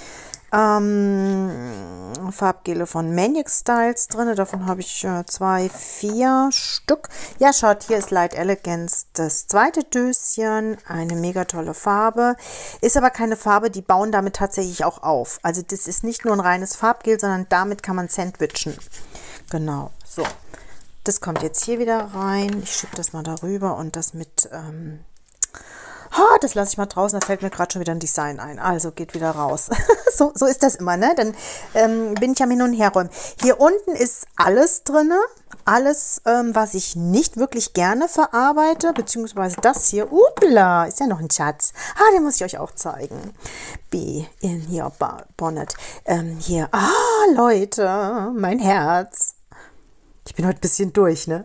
ähm, Farbgele von Maniac Styles drin. Davon habe ich äh, zwei, vier Stück. Ja, schaut, hier ist Light Elegance, das zweite Döschen. Eine mega tolle Farbe. Ist aber keine Farbe, die bauen damit tatsächlich auch auf. Also das ist nicht nur ein reines Farbgel, sondern damit kann man sandwichen. Genau, so. Das kommt jetzt hier wieder rein. Ich schiebe das mal darüber und das mit... Ähm, oh, das lasse ich mal draußen. Da fällt mir gerade schon wieder ein Design ein. Also geht wieder raus. so, so ist das immer, ne? Dann ähm, bin ich am Hin- und Herräumen. Hier unten ist alles drin. Alles, ähm, was ich nicht wirklich gerne verarbeite. Beziehungsweise das hier. Upla, ist ja noch ein Schatz. Ah, den muss ich euch auch zeigen. B in hier Bonnet. Ähm, hier. Ah, Leute. Mein Herz. Ich bin heute ein bisschen durch, ne?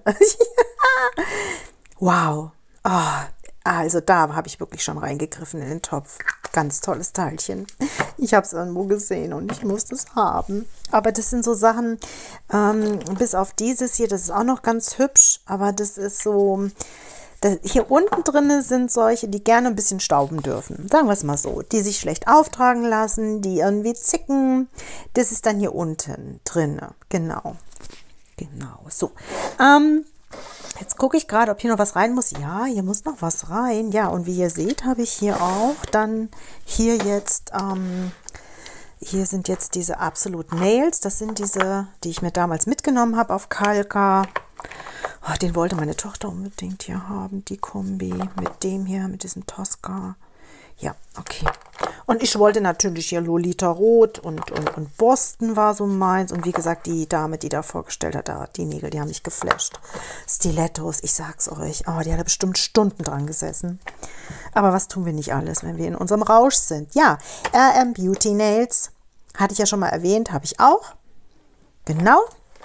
Wow. Oh, also da habe ich wirklich schon reingegriffen in den Topf. Ganz tolles Teilchen. Ich habe es irgendwo gesehen und ich muss es haben. Aber das sind so Sachen, ähm, bis auf dieses hier, das ist auch noch ganz hübsch. Aber das ist so, das, hier unten drin sind solche, die gerne ein bisschen stauben dürfen. Sagen wir es mal so. Die sich schlecht auftragen lassen, die irgendwie zicken. Das ist dann hier unten drin. Genau. Genau, so. Ähm, jetzt gucke ich gerade, ob hier noch was rein muss. Ja, hier muss noch was rein. Ja, und wie ihr seht, habe ich hier auch dann hier jetzt, ähm, hier sind jetzt diese Absolute Nails. Das sind diese, die ich mir damals mitgenommen habe auf Kalka. Oh, den wollte meine Tochter unbedingt hier haben, die Kombi mit dem hier, mit diesem Tosca. Ja, okay. Und ich wollte natürlich hier Lolita Rot und, und, und Boston war so meins. Und wie gesagt, die Dame, die da vorgestellt hat, da, die Nägel, die haben mich geflasht. Stilettos, ich sag's euch. Oh, die hat da bestimmt Stunden dran gesessen. Aber was tun wir nicht alles, wenn wir in unserem Rausch sind? Ja, R M Beauty Nails, hatte ich ja schon mal erwähnt, habe ich auch. Genau.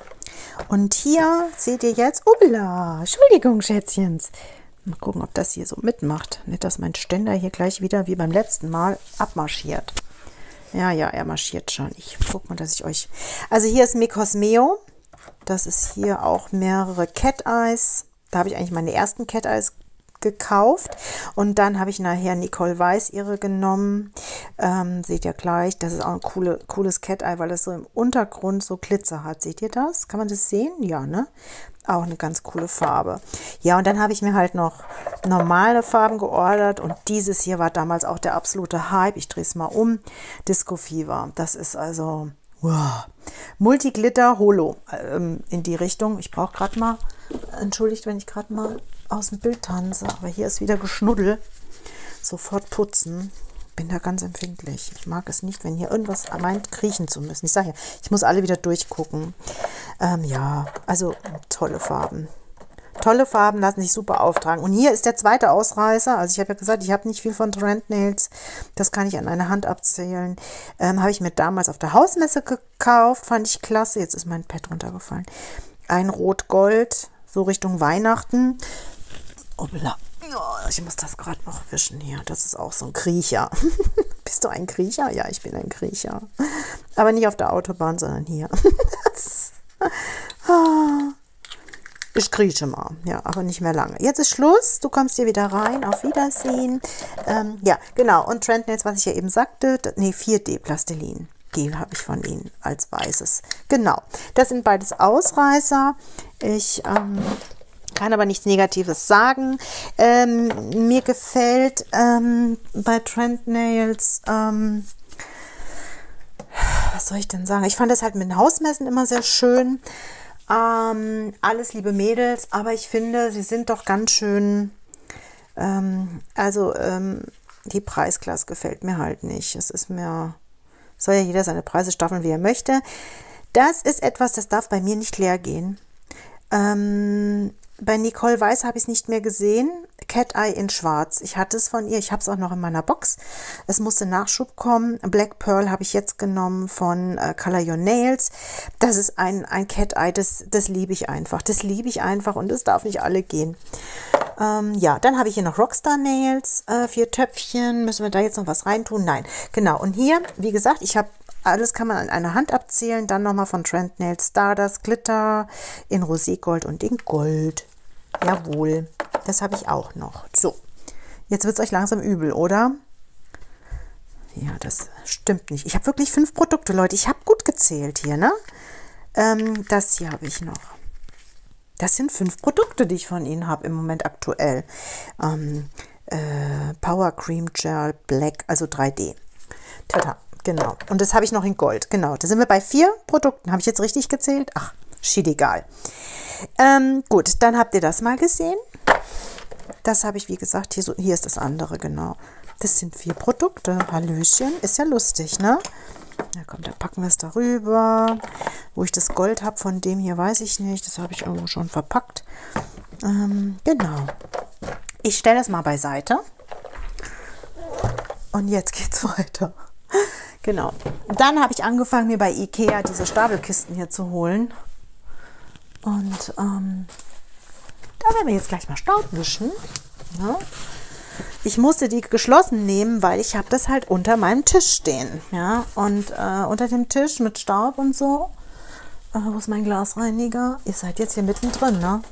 Und hier seht ihr jetzt, Ubla, Entschuldigung, Schätzchens. Mal gucken, ob das hier so mitmacht. Nicht, dass mein Ständer hier gleich wieder wie beim letzten Mal abmarschiert. Ja, ja, er marschiert schon. Ich gucke mal, dass ich euch... Also hier ist Mecosmeo. Das ist hier auch mehrere Cat Eyes. Da habe ich eigentlich meine ersten Cat Eyes gekauft. Und dann habe ich nachher Nicole Weiß ihre genommen. Ähm, seht ihr gleich. Das ist auch ein coole, cooles Cat Eye, weil das so im Untergrund so Glitzer hat. Seht ihr das? Kann man das sehen? Ja, ne? Auch eine ganz coole Farbe. Ja, und dann habe ich mir halt noch normale Farben geordert. Und dieses hier war damals auch der absolute Hype. Ich drehe es mal um. Disco Fever. Das ist also... Wow. Multiglitter Holo ähm, in die Richtung. Ich brauche gerade mal... Entschuldigt, wenn ich gerade mal aus dem Bild tanze. Aber hier ist wieder Geschnuddel. Sofort putzen. Bin da ganz empfindlich. Ich mag es nicht, wenn hier irgendwas meint, kriechen zu müssen. Ich sage ja, ich muss alle wieder durchgucken. Ähm, ja, also tolle Farben. Tolle Farben lassen sich super auftragen. Und hier ist der zweite Ausreißer. Also ich habe ja gesagt, ich habe nicht viel von Trend Nails. Das kann ich an einer Hand abzählen. Ähm, habe ich mir damals auf der Hausmesse gekauft. Fand ich klasse. Jetzt ist mein Pad runtergefallen. Ein Rot-Gold, so Richtung Weihnachten. Obla. Ja, ich muss das gerade noch wischen hier. Das ist auch so ein Kriecher. Bist du ein Kriecher? Ja, ich bin ein Kriecher. Aber nicht auf der Autobahn, sondern hier. Ich krieche mal. Ja, aber nicht mehr lange. Jetzt ist Schluss. Du kommst hier wieder rein. Auf Wiedersehen. Ähm, ja, genau. Und Trend Nails, was ich ja eben sagte. Ne, vier D Plastilin. Die habe ich von ihnen als weißes. Genau. Das sind beides Ausreißer. Ich... Ähm, kann aber nichts Negatives sagen. Ähm, mir gefällt ähm, bei Trend Nails, ähm, was soll ich denn sagen? Ich fand das halt mit den Hausmessen immer sehr schön. Ähm, alles liebe Mädels, aber ich finde, sie sind doch ganz schön, ähm, also ähm, die Preisklasse gefällt mir halt nicht. Es ist mir, soll ja jeder seine Preise staffeln, wie er möchte. Das ist etwas, das darf bei mir nicht leer gehen. Ähm, Bei Nicole Weiß habe ich es nicht mehr gesehen. Cat Eye in Schwarz. Ich hatte es von ihr. Ich habe es auch noch in meiner Box. Es musste Nachschub kommen. Black Pearl habe ich jetzt genommen von äh, Color Your Nails. Das ist ein, ein Cat Eye. Das, das liebe ich einfach. Das liebe ich einfach und das darf nicht alle gehen. Ähm, ja, dann habe ich hier noch Rockstar Nails. Äh, vier Töpfchen. Müssen wir da jetzt noch was reintun? Nein. Genau. Und hier, wie gesagt, ich habe alles kann man an einer Hand abzählen. Dann nochmal von Trend Nails Stardust Glitter in Roségold und in Gold. Jawohl, das habe ich auch noch. So, jetzt wird es euch langsam übel, oder? Ja, das stimmt nicht. Ich habe wirklich fünf Produkte, Leute. Ich habe gut gezählt hier, ne? Ähm, das hier habe ich noch. Das sind fünf Produkte, die ich von ihnen habe im Moment aktuell. Ähm, äh, Power Cream Gel Black, also drei D. Tata. Genau. Und das habe ich noch in Gold. Genau. Da sind wir bei vier Produkten. Habe ich jetzt richtig gezählt? Ach, shit, egal. Ähm, gut, dann habt ihr das mal gesehen. Das habe ich, wie gesagt, hier, so, hier ist das andere, genau. Das sind vier Produkte. Hallöchen, ist ja lustig, ne? Ja, komm, da packen wir es darüber. Wo ich das Gold habe, von dem hier weiß ich nicht. Das habe ich irgendwo schon verpackt. Ähm, genau. Ich stelle das mal beiseite. Und jetzt geht's weiter. Genau. Dann habe ich angefangen, mir bei Ikea diese Stapelkisten hier zu holen. Und ähm, da werden wir jetzt gleich mal Staub wischen. Ja. Ich musste die geschlossen nehmen, weil ich habe das halt unter meinem Tisch stehen. Ja. Und äh, unter dem Tisch mit Staub und so. Äh, wo ist mein Glasreiniger? Ihr seid jetzt hier mittendrin, ne?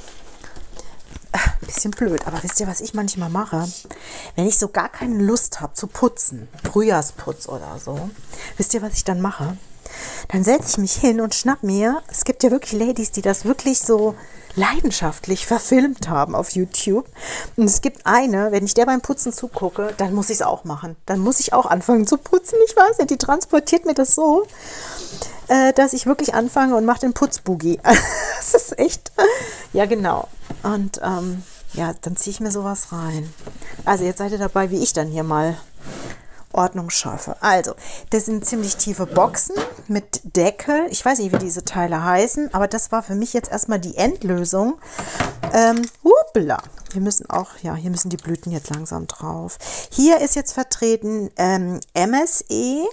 Ein bisschen blöd, aber wisst ihr, was ich manchmal mache? Wenn ich so gar keine Lust habe zu putzen, Frühjahrsputz oder so, wisst ihr, was ich dann mache? Dann setze ich mich hin und schnapp mir, es gibt ja wirklich Ladies, die das wirklich so leidenschaftlich verfilmt haben auf YouTube. Und es gibt eine, wenn ich der beim Putzen zugucke, dann muss ich es auch machen. Dann muss ich auch anfangen zu putzen. Ich weiß nicht, die transportiert mir das so, äh, dass ich wirklich anfange und mache den Putzboogie. Das ist echt, ja genau. Und ähm, ja, dann ziehe ich mir sowas rein. Also jetzt seid ihr dabei, wie ich dann hier mal Ordnung schaffe. Also, das sind ziemlich tiefe Boxen mit Deckel. Ich weiß nicht, wie diese Teile heißen, aber das war für mich jetzt erstmal die Endlösung. Ähm, hupla. Wir müssen auch, ja, hier müssen die Blüten jetzt langsam drauf. Hier ist jetzt vertreten ähm, M S E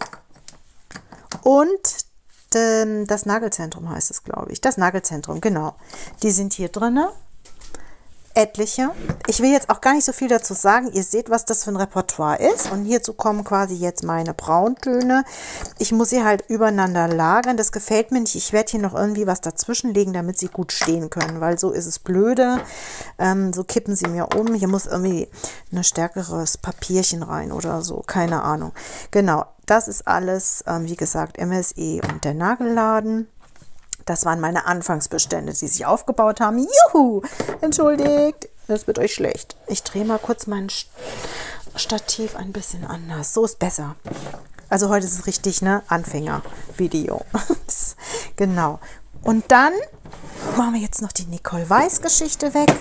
und ähm, das Nagelzentrum heißt es, glaube ich. Das Nagelzentrum, genau. Die sind hier drin. Etliche. Ich will jetzt auch gar nicht so viel dazu sagen. Ihr seht, was das für ein Repertoire ist. Und hierzu kommen quasi jetzt meine Brauntöne. Ich muss sie halt übereinander lagern. Das gefällt mir nicht. Ich werde hier noch irgendwie was dazwischen legen, damit sie gut stehen können, weil so ist es blöde. Ähm, so kippen sie mir um. Hier muss irgendwie ein stärkeres Papierchen rein oder so. Keine Ahnung. Genau, das ist alles, ähm, wie gesagt, M S E und der Nagelladen. Das waren meine Anfangsbestände, die sich aufgebaut haben. Juhu! Entschuldigt, das wird euch schlecht. Ich drehe mal kurz mein Stativ ein bisschen anders. So ist besser. Also heute ist es richtig, ne? Anfänger-Video. Genau. Und dann machen wir jetzt noch die Nicole Weiß-Geschichte weg.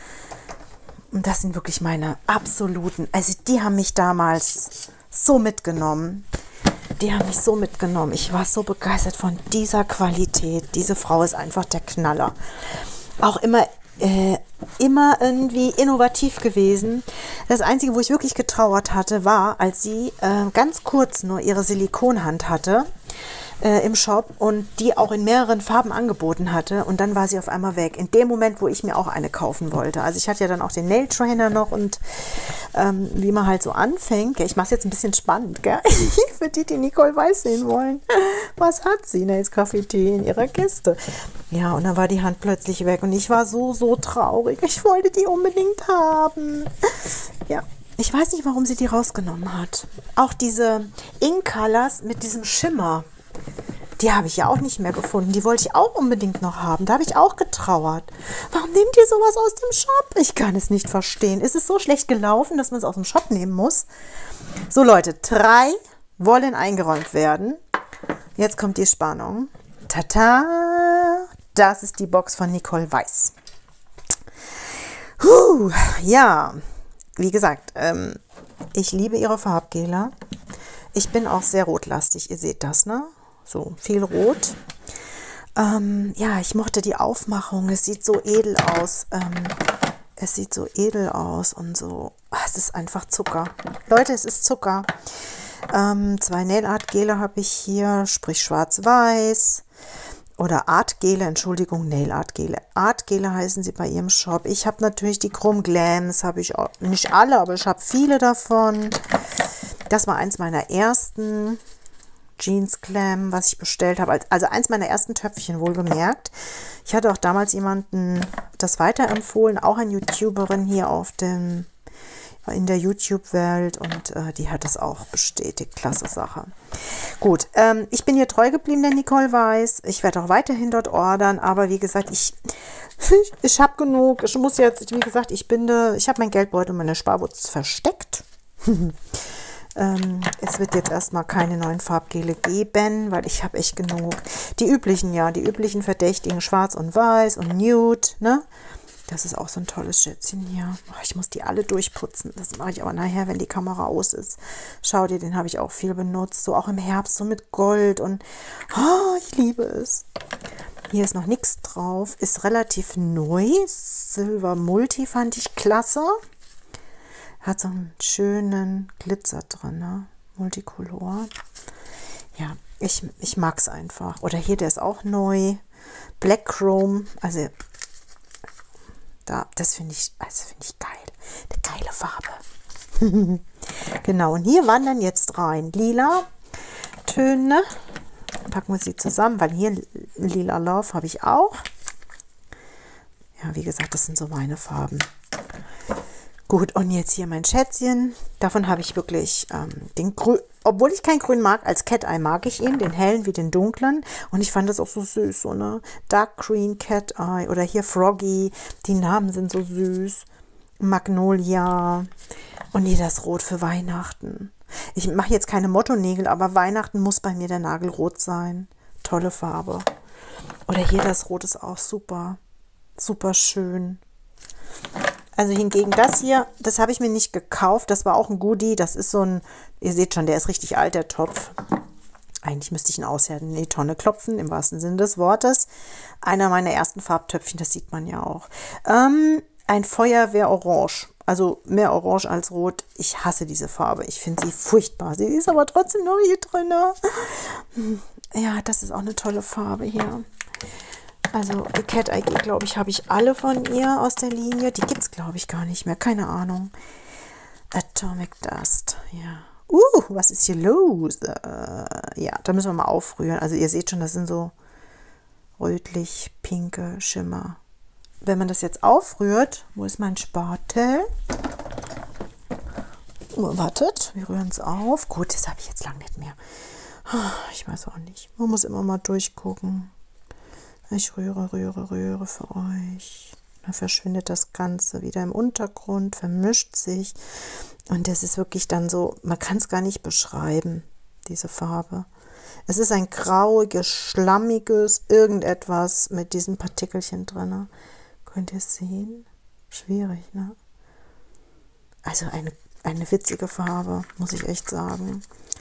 Und das sind wirklich meine absoluten, also die haben mich damals so mitgenommen. Die haben mich so mitgenommen. Ich war so begeistert von dieser Qualität. Diese Frau ist einfach der Knaller. Auch immer, äh, immer irgendwie innovativ gewesen. Das Einzige, wo ich wirklich getrauert hatte, war, als sie äh, ganz kurz nur ihre Silikonhand hatte äh, im Shop und die auch in mehreren Farben angeboten hatte. Und dann war sie auf einmal weg. In dem Moment, wo ich mir auch eine kaufen wollte. Also ich hatte ja dann auch den Nail Trainer noch und ähm, wie man halt so anfängt. Ich mache es jetzt ein bisschen spannend, gell? Für die, die Nicole Weiß sehen wollen. Was hat sie, Nails Café Tea, in ihrer Kiste? Ja, und dann war die Hand plötzlich weg und ich war so, so traurig. Ich wollte die unbedingt haben. Ja, ich weiß nicht, warum sie die rausgenommen hat. Auch diese Ink Colors mit diesem Schimmer, die habe ich ja auch nicht mehr gefunden. Die wollte ich auch unbedingt noch haben. Da habe ich auch getrauert. Warum nehmt ihr sowas aus dem Shop? Ich kann es nicht verstehen. Ist es so schlecht gelaufen, dass man es aus dem Shop nehmen muss? So Leute, drei wollen eingeräumt werden. Jetzt kommt die Spannung. Tata! Das ist die Box von Nicole Weiß. Huh, ja, wie gesagt, ähm, ich liebe ihre Farbgela. Ich bin auch sehr rotlastig. Ihr seht das, ne? So, viel Rot. Ähm, ja, ich mochte die Aufmachung. Es sieht so edel aus. Ähm, es sieht so edel aus und so. Ach, es ist einfach Zucker. Leute, es ist Zucker. Ähm, zwei Nail Art Gele habe ich hier, sprich schwarz-weiß. Oder Art Gele, Entschuldigung, Nail Art Gele. Art Gele heißen sie bei ihrem Shop. Ich habe natürlich die Chrome Glams, habe ich auch, nicht alle, aber ich habe viele davon. Das war eins meiner ersten Jeans Glam, was ich bestellt habe. Also eins meiner ersten Töpfchen, wohlgemerkt. Ich hatte auch damals jemanden das weiterempfohlen, auch eine YouTuberin hier auf dem, in der YouTube-Welt, und äh, die hat es auch bestätigt. Klasse Sache. Gut, ähm, ich bin hier treu geblieben, der Nicole Weiß. Ich werde auch weiterhin dort ordern, aber wie gesagt, ich, ich, ich habe genug. Ich muss jetzt, wie gesagt, ich binde, ich habe mein Geldbeutel und meine Sparwurz versteckt. Ähm, es wird jetzt erstmal keine neuen Farbgele geben, weil ich habe echt genug. Die üblichen, ja, die üblichen verdächtigen, schwarz und weiß und nude, ne? Das ist auch so ein tolles Schätzchen hier. Oh, ich muss die alle durchputzen. Das mache ich aber nachher, wenn die Kamera aus ist. Schau dir, den habe ich auch viel benutzt. So auch im Herbst, so mit Gold. Und oh, ich liebe es. Hier ist noch nichts drauf. Ist relativ neu. Silver Multi fand ich klasse. Hat so einen schönen Glitzer drin, ne? Multicolor. Ja, ich, ich mag es einfach. Oder hier, der ist auch neu. Black Chrome. Also Da, das finde ich, also finde ich geil. Eine geile Farbe. Genau, und hier wandern jetzt rein lila Töne. Packen wir sie zusammen, weil hier lila Love habe ich auch. Ja, wie gesagt, das sind so meine Farben. Gut, und jetzt hier mein Schätzchen. Davon habe ich wirklich ähm, den Grün, obwohl ich kein Grün mag, als Cat Eye mag ich ihn, den hellen wie den dunklen. Und ich fand das auch so süß, so ne? Dark Green Cat Eye oder hier Froggy. Die Namen sind so süß. Magnolia. Und hier das Rot für Weihnachten. Ich mache jetzt keine Motto-Nägel, aber Weihnachten muss bei mir der Nagel rot sein. Tolle Farbe. Oder hier das Rot ist auch super. Super schön. Also hingegen das hier, das habe ich mir nicht gekauft. Das war auch ein Goodie. Das ist so ein, ihr seht schon, der ist richtig alt, der Topf. Eigentlich müsste ich ihn aushärten, in die Tonne klopfen, im wahrsten Sinne des Wortes. Einer meiner ersten Farbtöpfchen, das sieht man ja auch. Ähm, ein Feuerwehr-Orange. Also mehr Orange als Rot. Ich hasse diese Farbe. Ich finde sie furchtbar. Sie ist aber trotzdem noch hier drin. Ja, das ist auch eine tolle Farbe hier. Also die Cat Eye, glaube ich, habe ich alle von ihr aus der Linie. Die gibt es, glaube ich, gar nicht mehr. Keine Ahnung. Atomic Dust. Ja. Uh, was ist hier los? Äh, ja, da müssen wir mal aufrühren. Also ihr seht schon, das sind so rötlich, pinke Schimmer. Wenn man das jetzt aufrührt, wo ist mein Spatel? Oh, wartet, wir rühren es auf. Gut, das habe ich jetzt lang nicht mehr. Ich weiß auch nicht. Man muss immer mal durchgucken. Ich rühre, rühre, rühre für euch. Dann verschwindet das Ganze wieder im Untergrund, vermischt sich. Und das ist wirklich dann so, man kann es gar nicht beschreiben, diese Farbe. Es ist ein grauiges, schlammiges irgendetwas mit diesen Partikelchen drin. Könnt ihr es sehen? Schwierig, ne? Also eine, eine witzige Farbe, muss ich echt sagen.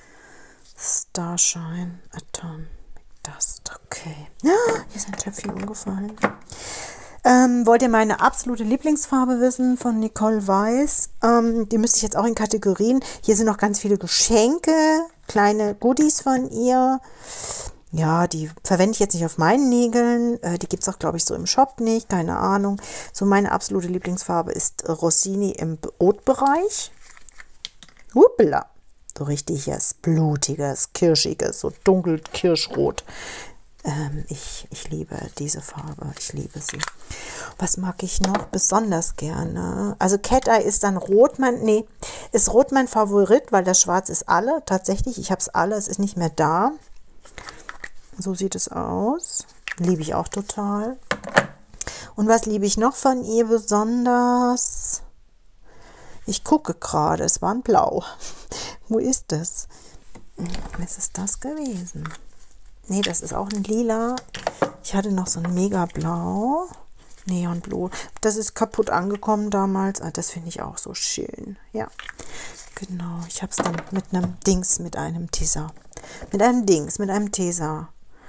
Starshine Atomic Dust, okay. Ja, hier ist ein Töpfchen umgefallen. Ähm, wollt ihr meine absolute Lieblingsfarbe wissen von Nicole Weiss? Ähm, die müsste ich jetzt auch in Kategorien. Hier sind noch ganz viele Geschenke, kleine Goodies von ihr. Ja, die verwende ich jetzt nicht auf meinen Nägeln. Äh, die gibt es auch, glaube ich, so im Shop nicht. Keine Ahnung. So meine absolute Lieblingsfarbe ist Rossini im Rotbereich. Huppla. So richtiges, blutiges, kirschiges, so dunkel kirschrot. Ähm, ich, ich liebe diese Farbe. Ich liebe sie. Was mag ich noch besonders gerne? Also Cat Eye ist dann rot mein, nee, ist rot mein Favorit, weil das Schwarz ist alle. Tatsächlich, ich habe es alle, es ist nicht mehr da. So sieht es aus. Liebe ich auch total. Und was liebe ich noch von ihr besonders? Ich gucke gerade, es war ein Blau. Wo ist das? Was ist das gewesen? Nee, das ist auch ein Lila. Ich hatte noch so ein mega Blau. Neonblau. Das ist kaputt angekommen damals. Ah, das finde ich auch so schön. Ja, genau. Ich habe es dann mit einem Dings, mit einem Tesa. Mit einem Dings, mit einem Tesa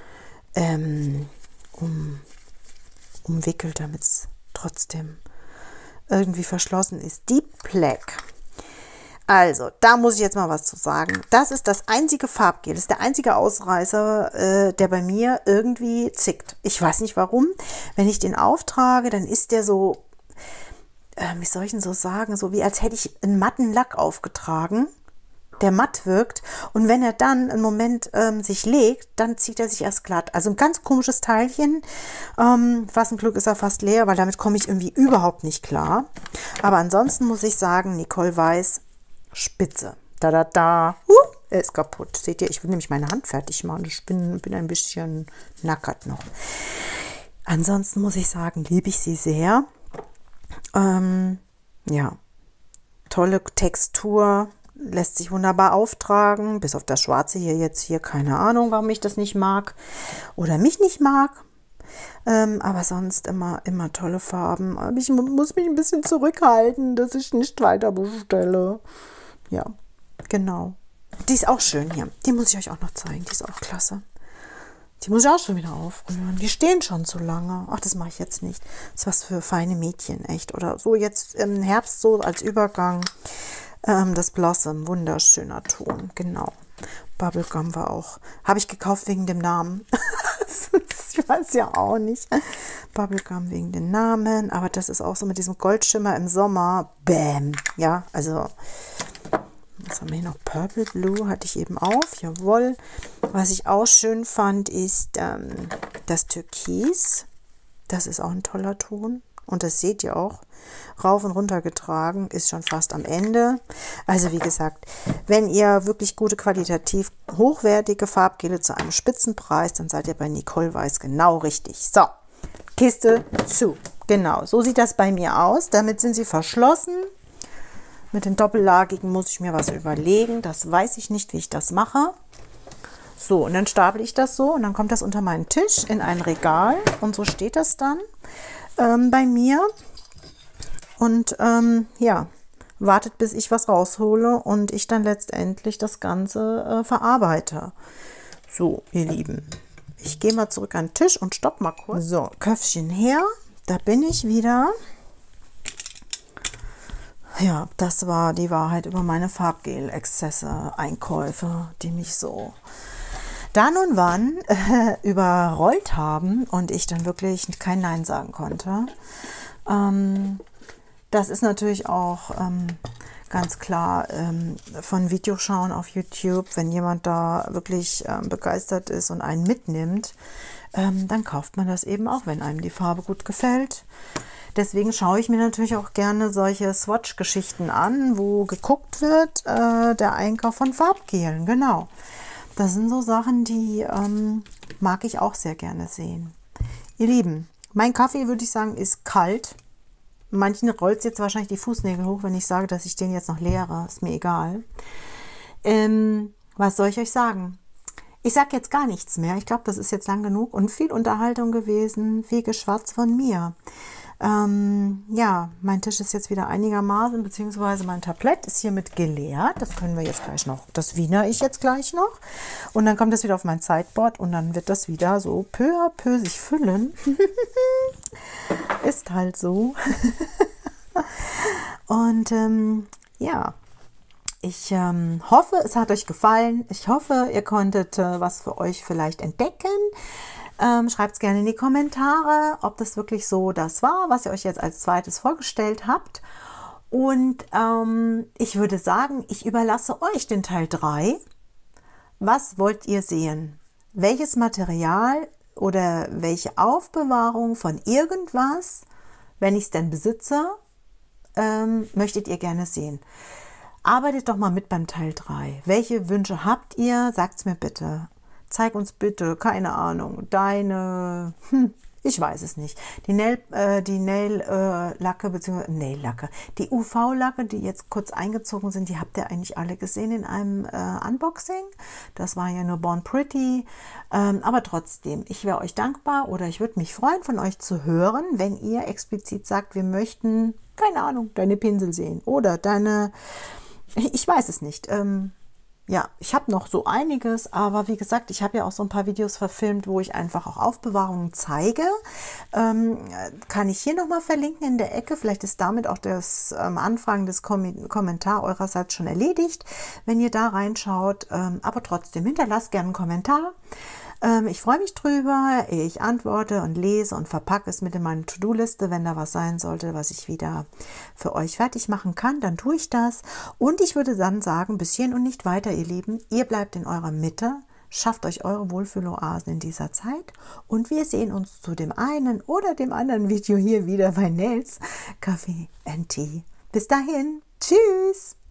ähm, um, umwickelt, damit es trotzdem irgendwie verschlossen ist. Deep Black. Also, da muss ich jetzt mal was zu sagen. Das ist das einzige Farbgel, das ist der einzige Ausreißer, äh, der bei mir irgendwie zickt. Ich weiß nicht warum. Wenn ich den auftrage, dann ist der so, äh, wie soll ich denn so sagen, so wie als hätte ich einen matten Lack aufgetragen, der matt wirkt. Und wenn er dann einen Moment ähm, sich legt, dann zieht er sich erst glatt. Also ein ganz komisches Teilchen. Ähm, was ein Glück ist er fast leer, weil damit komme ich irgendwie überhaupt nicht klar. Aber ansonsten muss ich sagen, Nicole Weiss, spitze. Da, da, da. Uh, er ist kaputt. Seht ihr, ich will nämlich meine Hand fertig machen. Ich bin, bin ein bisschen nackert noch. Ansonsten muss ich sagen, liebe ich sie sehr. Ähm, ja, tolle Textur. lässt sich wunderbar auftragen, bis auf das Schwarze hier jetzt hier, keine Ahnung, warum ich das nicht mag oder mich nicht mag. Ähm, aber sonst immer, immer tolle Farben. Aber ich muss mich ein bisschen zurückhalten, dass ich nicht weiter bestelle. Ja, genau. Die ist auch schön hier. Die muss ich euch auch noch zeigen. Die ist auch klasse. Die muss ich auch schon wieder aufrühren. Die stehen schon zu lange. Ach, das mache ich jetzt nicht. Das ist was für feine Mädchen, echt. Oder so jetzt im Herbst so als Übergang. Ähm, das Blossom, wunderschöner Ton. Genau. Bubblegum war auch. Habe ich gekauft wegen dem Namen. Ich weiß ja auch nicht. Bubblegum wegen den Namen. Aber das ist auch so mit diesem Goldschimmer im Sommer. Bäm. Ja, also... Was haben wir hier noch? Purple Blue hatte ich eben auf. Jawohl. Was ich auch schön fand, ist ähm, das Türkis. Das ist auch ein toller Ton. Und das seht ihr auch. Rauf und runter getragen. Ist schon fast am Ende. Also wie gesagt, wenn ihr wirklich gute, qualitativ hochwertige Farbgele zu einem Spitzenpreis, dann seid ihr bei Nicole Weiß genau richtig. So, Kiste zu. Genau, so sieht das bei mir aus. Damit sind sie verschlossen. Mit den doppellagigen muss ich mir was überlegen. Das weiß ich nicht, wie ich das mache. So, und dann staple ich das so und dann kommt das unter meinen Tisch in ein Regal. Und so steht das dann ähm, bei mir. Und ähm, ja, wartet, bis ich was raushole und ich dann letztendlich das Ganze äh, verarbeite. So, ihr Lieben, ich gehe mal zurück an den Tisch und stopp mal kurz. So, Köpfchen her. Da bin ich wieder. Ja, das war die Wahrheit über meine Farbgel-Exzesse, Einkäufe, die mich so dann und wann äh, überrollt haben und ich dann wirklich kein Nein sagen konnte. Ähm, das ist natürlich auch ähm, ganz klar ähm, von Videoschauen auf YouTube, wenn jemand da wirklich ähm, begeistert ist und einen mitnimmt, ähm, dann kauft man das eben auch, wenn einem die Farbe gut gefällt. Deswegen schaue ich mir natürlich auch gerne solche Swatch-Geschichten an, wo geguckt wird, äh, der Einkauf von Farbgelen. Genau. Das sind so Sachen, die ähm, mag ich auch sehr gerne sehen. Ihr Lieben, mein Kaffee, würde ich sagen, ist kalt. Manchen rollt jetzt wahrscheinlich die Fußnägel hoch, wenn ich sage, dass ich den jetzt noch leere. Ist mir egal. Ähm, was soll ich euch sagen? Ich sage jetzt gar nichts mehr. Ich glaube, das ist jetzt lang genug und viel Unterhaltung gewesen, viel Geschwatz von mir. Ähm, ja, mein Tisch ist jetzt wieder einigermaßen, beziehungsweise mein Tablett ist hiermit geleert. Das können wir jetzt gleich noch, das wiener ich jetzt gleich noch. Und dann kommt das wieder auf mein Sideboard und dann wird das wieder so peu à peu sich füllen. Ist halt so. Und ähm, ja, ich ähm, hoffe, es hat euch gefallen. Ich hoffe, ihr konntet äh, was für euch vielleicht entdecken. Ähm, Schreibt es gerne in die Kommentare, ob das wirklich so das war, was ihr euch jetzt als zweites vorgestellt habt. Und ähm, ich würde sagen, ich überlasse euch den Teil drei. Was wollt ihr sehen? Welches Material oder welche Aufbewahrung von irgendwas, wenn ich es denn besitze, ähm, möchtet ihr gerne sehen? Arbeitet doch mal mit beim Teil drei. Welche Wünsche habt ihr? Sagt es mir bitte. Zeig uns bitte, keine Ahnung, deine, hm, ich weiß es nicht, die Nail, äh, die Nail-Lacke, äh, beziehungsweise Nail-Lacke, die U V-Lacke, die jetzt kurz eingezogen sind, die habt ihr eigentlich alle gesehen in einem äh, Unboxing. Das war ja nur Born Pretty, ähm, aber trotzdem, ich wäre euch dankbar oder ich würde mich freuen, von euch zu hören, wenn ihr explizit sagt, wir möchten, keine Ahnung, deine Pinsel sehen oder deine, ich weiß es nicht, ähm, ja, ich habe noch so einiges, aber wie gesagt, ich habe ja auch so ein paar Videos verfilmt, wo ich einfach auch Aufbewahrungen zeige. Ähm, kann ich hier nochmal verlinken in der Ecke. Vielleicht ist damit auch das ähm, Anfragen des Kom Kommentar eurerseits schon erledigt, wenn ihr da reinschaut. Ähm, aber trotzdem, hinterlasst gerne einen Kommentar. Ähm, ich freue mich drüber. Ich antworte und lese und verpacke es mit in meine To-Do-Liste. Wenn da was sein sollte, was ich wieder für euch fertig machen kann, dann tue ich das. Und ich würde dann sagen, bis hierhin und nicht weiter, ihr Lieben. Ihr bleibt in eurer Mitte, schafft euch eure Wohlfühloasen in dieser Zeit und wir sehen uns zu dem einen oder dem anderen Video hier wieder bei Nails, Coffee and Tea. Bis dahin, tschüss!